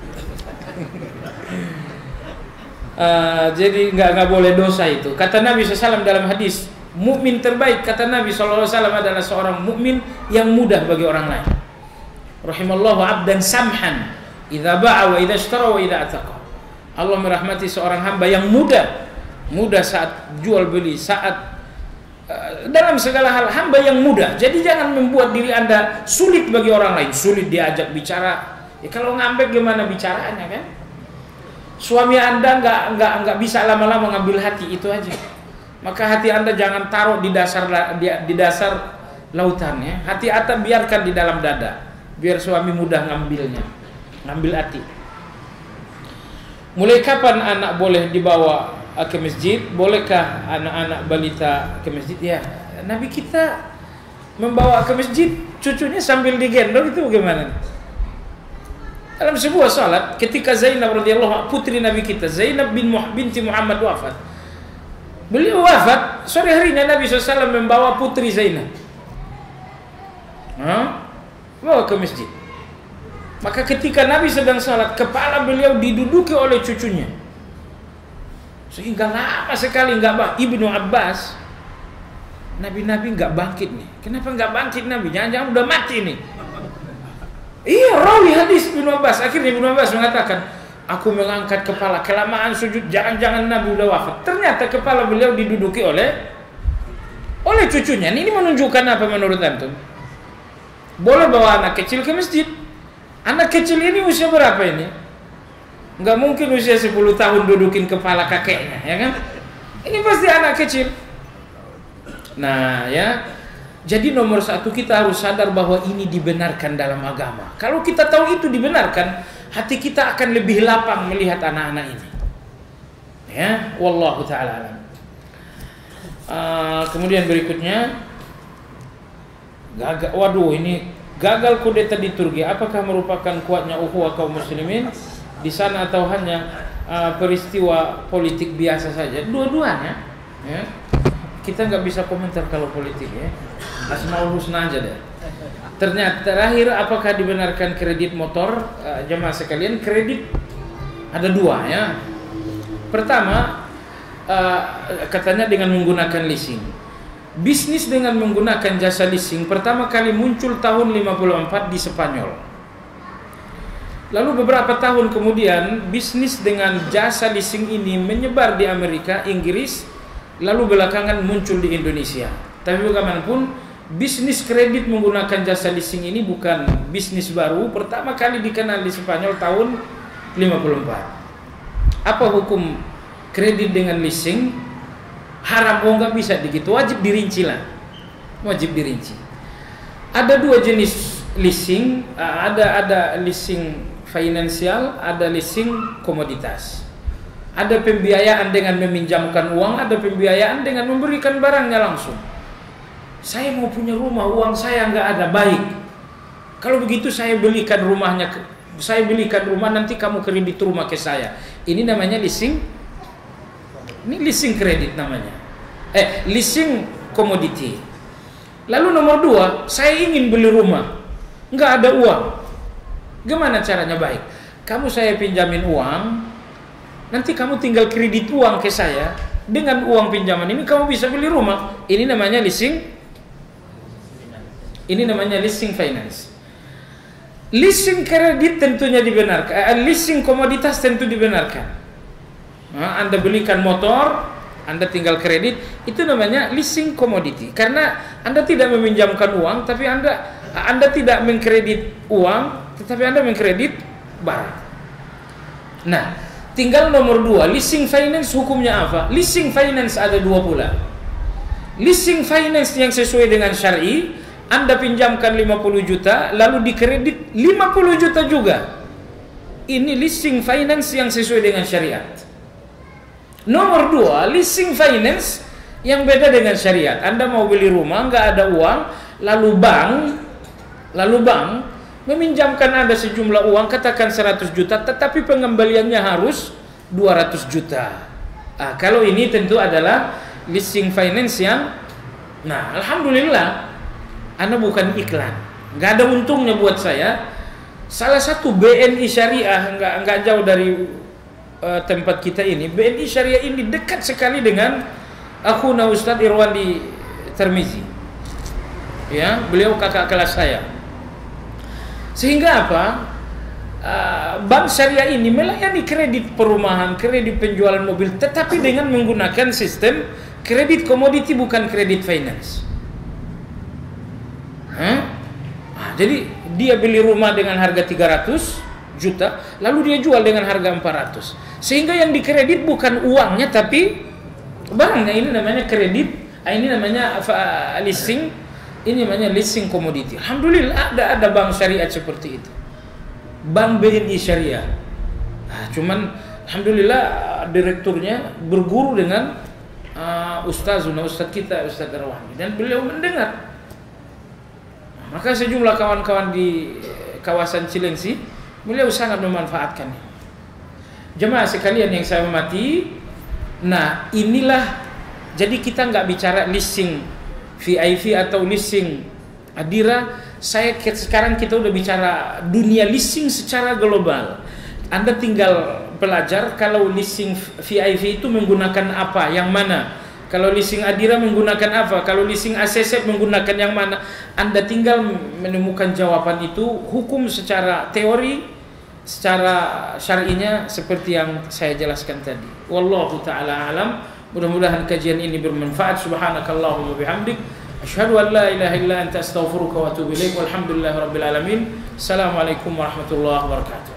uh, jadi nggak nggak boleh dosa itu. Kata Nabi shallallahu alaihi wasallam dalam hadis, mukmin terbaik, kata Nabi shallallahu alaihi wasallam, adalah seorang mukmin yang mudah bagi orang lain. Rahimallahu abdan samhan, idza ba'a wa idza ishtara wa idza ataqa. Allah merahmati seorang hamba yang mudah, mudah saat jual beli, saat uh, dalam segala hal, hamba yang mudah. Jadi jangan membuat diri Anda sulit bagi orang lain, sulit diajak bicara. Ya, kalau ngambek gimana bicaranya kan? Suami Anda nggak nggak nggak bisa lama-lama ngambil hati, itu aja. Maka hati Anda jangan taruh di dasar di, di dasar lautan ya. Hati Anda biarkan di dalam dada, biar suami mudah ngambilnya, ngambil hati. Mulai kapan anak boleh dibawa ke masjid? Bolehkah anak-anak balita ke masjid? Ya, Nabi kita membawa ke masjid cucunya sambil digendong, itu bagaimana? Dalam sebuah salat, ketika Zainab radhiyallahu anha, putri Nabi kita, Zainab bin Muh- binti Muhammad wafat. Beliau wafat, sore harinya Nabi shallallahu alaihi wasallam membawa putri Zainab, huh? bawa ke masjid. Maka ketika Nabi sedang salat, kepala beliau diduduki oleh cucunya, sehingga lama sekali nggak bah. Ibnu Abbas Nabi-nabi nggak bangkit nih. Kenapa nggak bangkit Nabi? Jangan-jangan udah mati nih. Iya, rawi hadis Ibnu Abbas. Akhirnya Ibnu Abbas mengatakan, aku mengangkat kepala, kelamaan sujud, jangan-jangan Nabi udah wafat. Ternyata kepala beliau diduduki oleh oleh cucunya. Ini menunjukkan apa menurut antum? Boleh bawa anak kecil ke masjid. Anak kecil ini usia berapa ini? Nggak mungkin usia sepuluh tahun dudukin kepala kakeknya, ya kan? Ini pasti anak kecil. Nah, ya. Jadi nomor satu kita harus sadar bahwa ini dibenarkan dalam agama. Kalau kita tahu itu dibenarkan, hati kita akan lebih lapang melihat anak-anak ini. Ya, wallahu taala alam. Uh, kemudian berikutnya, gagal. Waduh, ini gagal kudeta di Turki. Apakah merupakan kuatnya ukhuwah kaum muslimin di sana atau hanya uh, peristiwa politik biasa saja? Dua-duanya. Ya. Kita nggak bisa komentar kalau politik, ya. Asmaul husna aja deh. Ternyata terakhir, apakah dibenarkan kredit motor? Uh, jemaah sekalian, kredit ada dua, ya. Pertama, uh, katanya dengan menggunakan leasing. Bisnis dengan menggunakan jasa leasing pertama kali muncul tahun lima puluh empat di Spanyol. Lalu beberapa tahun kemudian bisnis dengan jasa leasing ini menyebar di Amerika, Inggris, lalu belakangan muncul di Indonesia. Tapi bagaimanapun, bisnis kredit menggunakan jasa leasing ini bukan bisnis baru, pertama kali dikenal di Spanyol tahun lima puluh empat. Apa hukum kredit dengan leasing? Haram, oh nggak bisa begitu, wajib dirinci lah, wajib dirinci. Ada dua jenis leasing, ada ada leasing finansial, ada leasing komoditas. Ada pembiayaan dengan meminjamkan uang, ada pembiayaan dengan memberikan barangnya langsung. Saya mau punya rumah, uang saya nggak ada, baik. Kalau begitu saya belikan rumahnya, saya belikan rumah, nanti kamu kredit rumah ke saya. Ini namanya leasing. Ini leasing kredit namanya. Eh, leasing komoditi. Lalu nomor dua, saya ingin beli rumah, nggak ada uang. Gimana caranya? Baik, kamu saya pinjamin uang, nanti kamu tinggal kredit uang ke saya. Dengan uang pinjaman ini kamu bisa beli rumah. Ini namanya leasing. Ini namanya leasing finance. Leasing kredit tentunya dibenarkan. Eh, leasing komoditas tentu dibenarkan. Nah, Anda belikan motor, Anda tinggal kredit, itu namanya leasing komoditi. Karena Anda tidak meminjamkan uang, tapi Anda Anda tidak mengkredit uang, tetapi Anda mengkredit barang. Nah, tinggal nomor dua, leasing finance hukumnya apa? Leasing finance ada dua pula. Leasing finance yang sesuai dengan syar'i, Anda pinjamkan lima puluh juta, lalu dikredit lima puluh juta juga. Ini leasing finance yang sesuai dengan syariat. Nomor dua, leasing finance yang beda dengan syariat. Anda mau beli rumah, nggak ada uang, lalu bank, lalu bank meminjamkan Anda sejumlah uang, katakan seratus juta, tetapi pengembaliannya harus dua ratus juta. Nah, kalau ini tentu adalah leasing finance yang, nah, alhamdulillah, Anda bukan iklan, nggak ada untungnya buat saya. Salah satu B N I Syariah, nggak nggak jauh dari Uh, tempat kita ini, B N I Syariah ini dekat sekali dengan akhuna Ustadz Irwandi Termizi. Ya, beliau kakak kelas saya. Sehingga apa? Uh, bank syariah ini melayani kredit perumahan, kredit penjualan mobil, tetapi dengan menggunakan sistem kredit komoditi, bukan kredit finance. Huh? Nah, jadi dia beli rumah dengan harga tiga ratus juta, lalu dia jual dengan harga empat ratus. Sehingga yang dikredit bukan uangnya tapi barangnya. Ini namanya kredit, ini namanya leasing, ini namanya leasing komoditi. Alhamdulillah ada ada bank syariat seperti itu. Bank B N I Syariah. Nah, cuman alhamdulillah direkturnya berguru dengan uh, ustazuna, ustaz kita, Ustaz Irwandi, dan beliau mendengar. Nah, maka sejumlah kawan-kawan di kawasan Cilengsi, beliau sangat memanfaatkannya. Jemaah sekalian yang saya hormati, nah inilah, jadi kita nggak bicara leasing V I V atau leasing Adira. Saya sekarang kita udah bicara dunia leasing secara global. Anda tinggal belajar kalau leasing V I V itu menggunakan apa, yang mana, Kalau leasing Adira menggunakan apa? Kalau leasing A C S menggunakan yang mana? Anda tinggal menemukan jawaban itu. Hukum secara teori, secara syar'inya seperti yang saya jelaskan tadi. Wallahu ta'ala alam. Mudah-mudahan kajian ini bermanfaat. Subhanakallahumma bihamdik, asyhadu an la ilaha illa anta astaghfiruka wa atubu ilaik. Walhamdulillahi rabbil alamin. Assalamualaikum warahmatullahi wabarakatuh.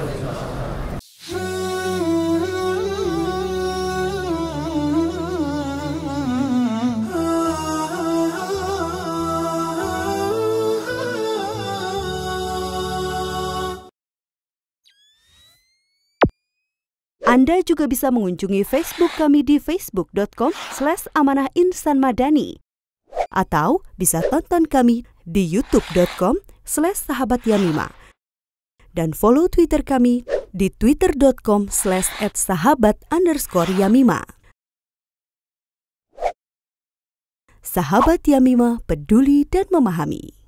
Anda juga bisa mengunjungi Facebook kami di facebook dot com slash amanah insan madani. Atau bisa tonton kami di youtube dot com slash sahabat yamima. Dan follow Twitter kami di twitter dot com slash at sahabat underscore yamima. Sahabat Yamima, peduli dan memahami.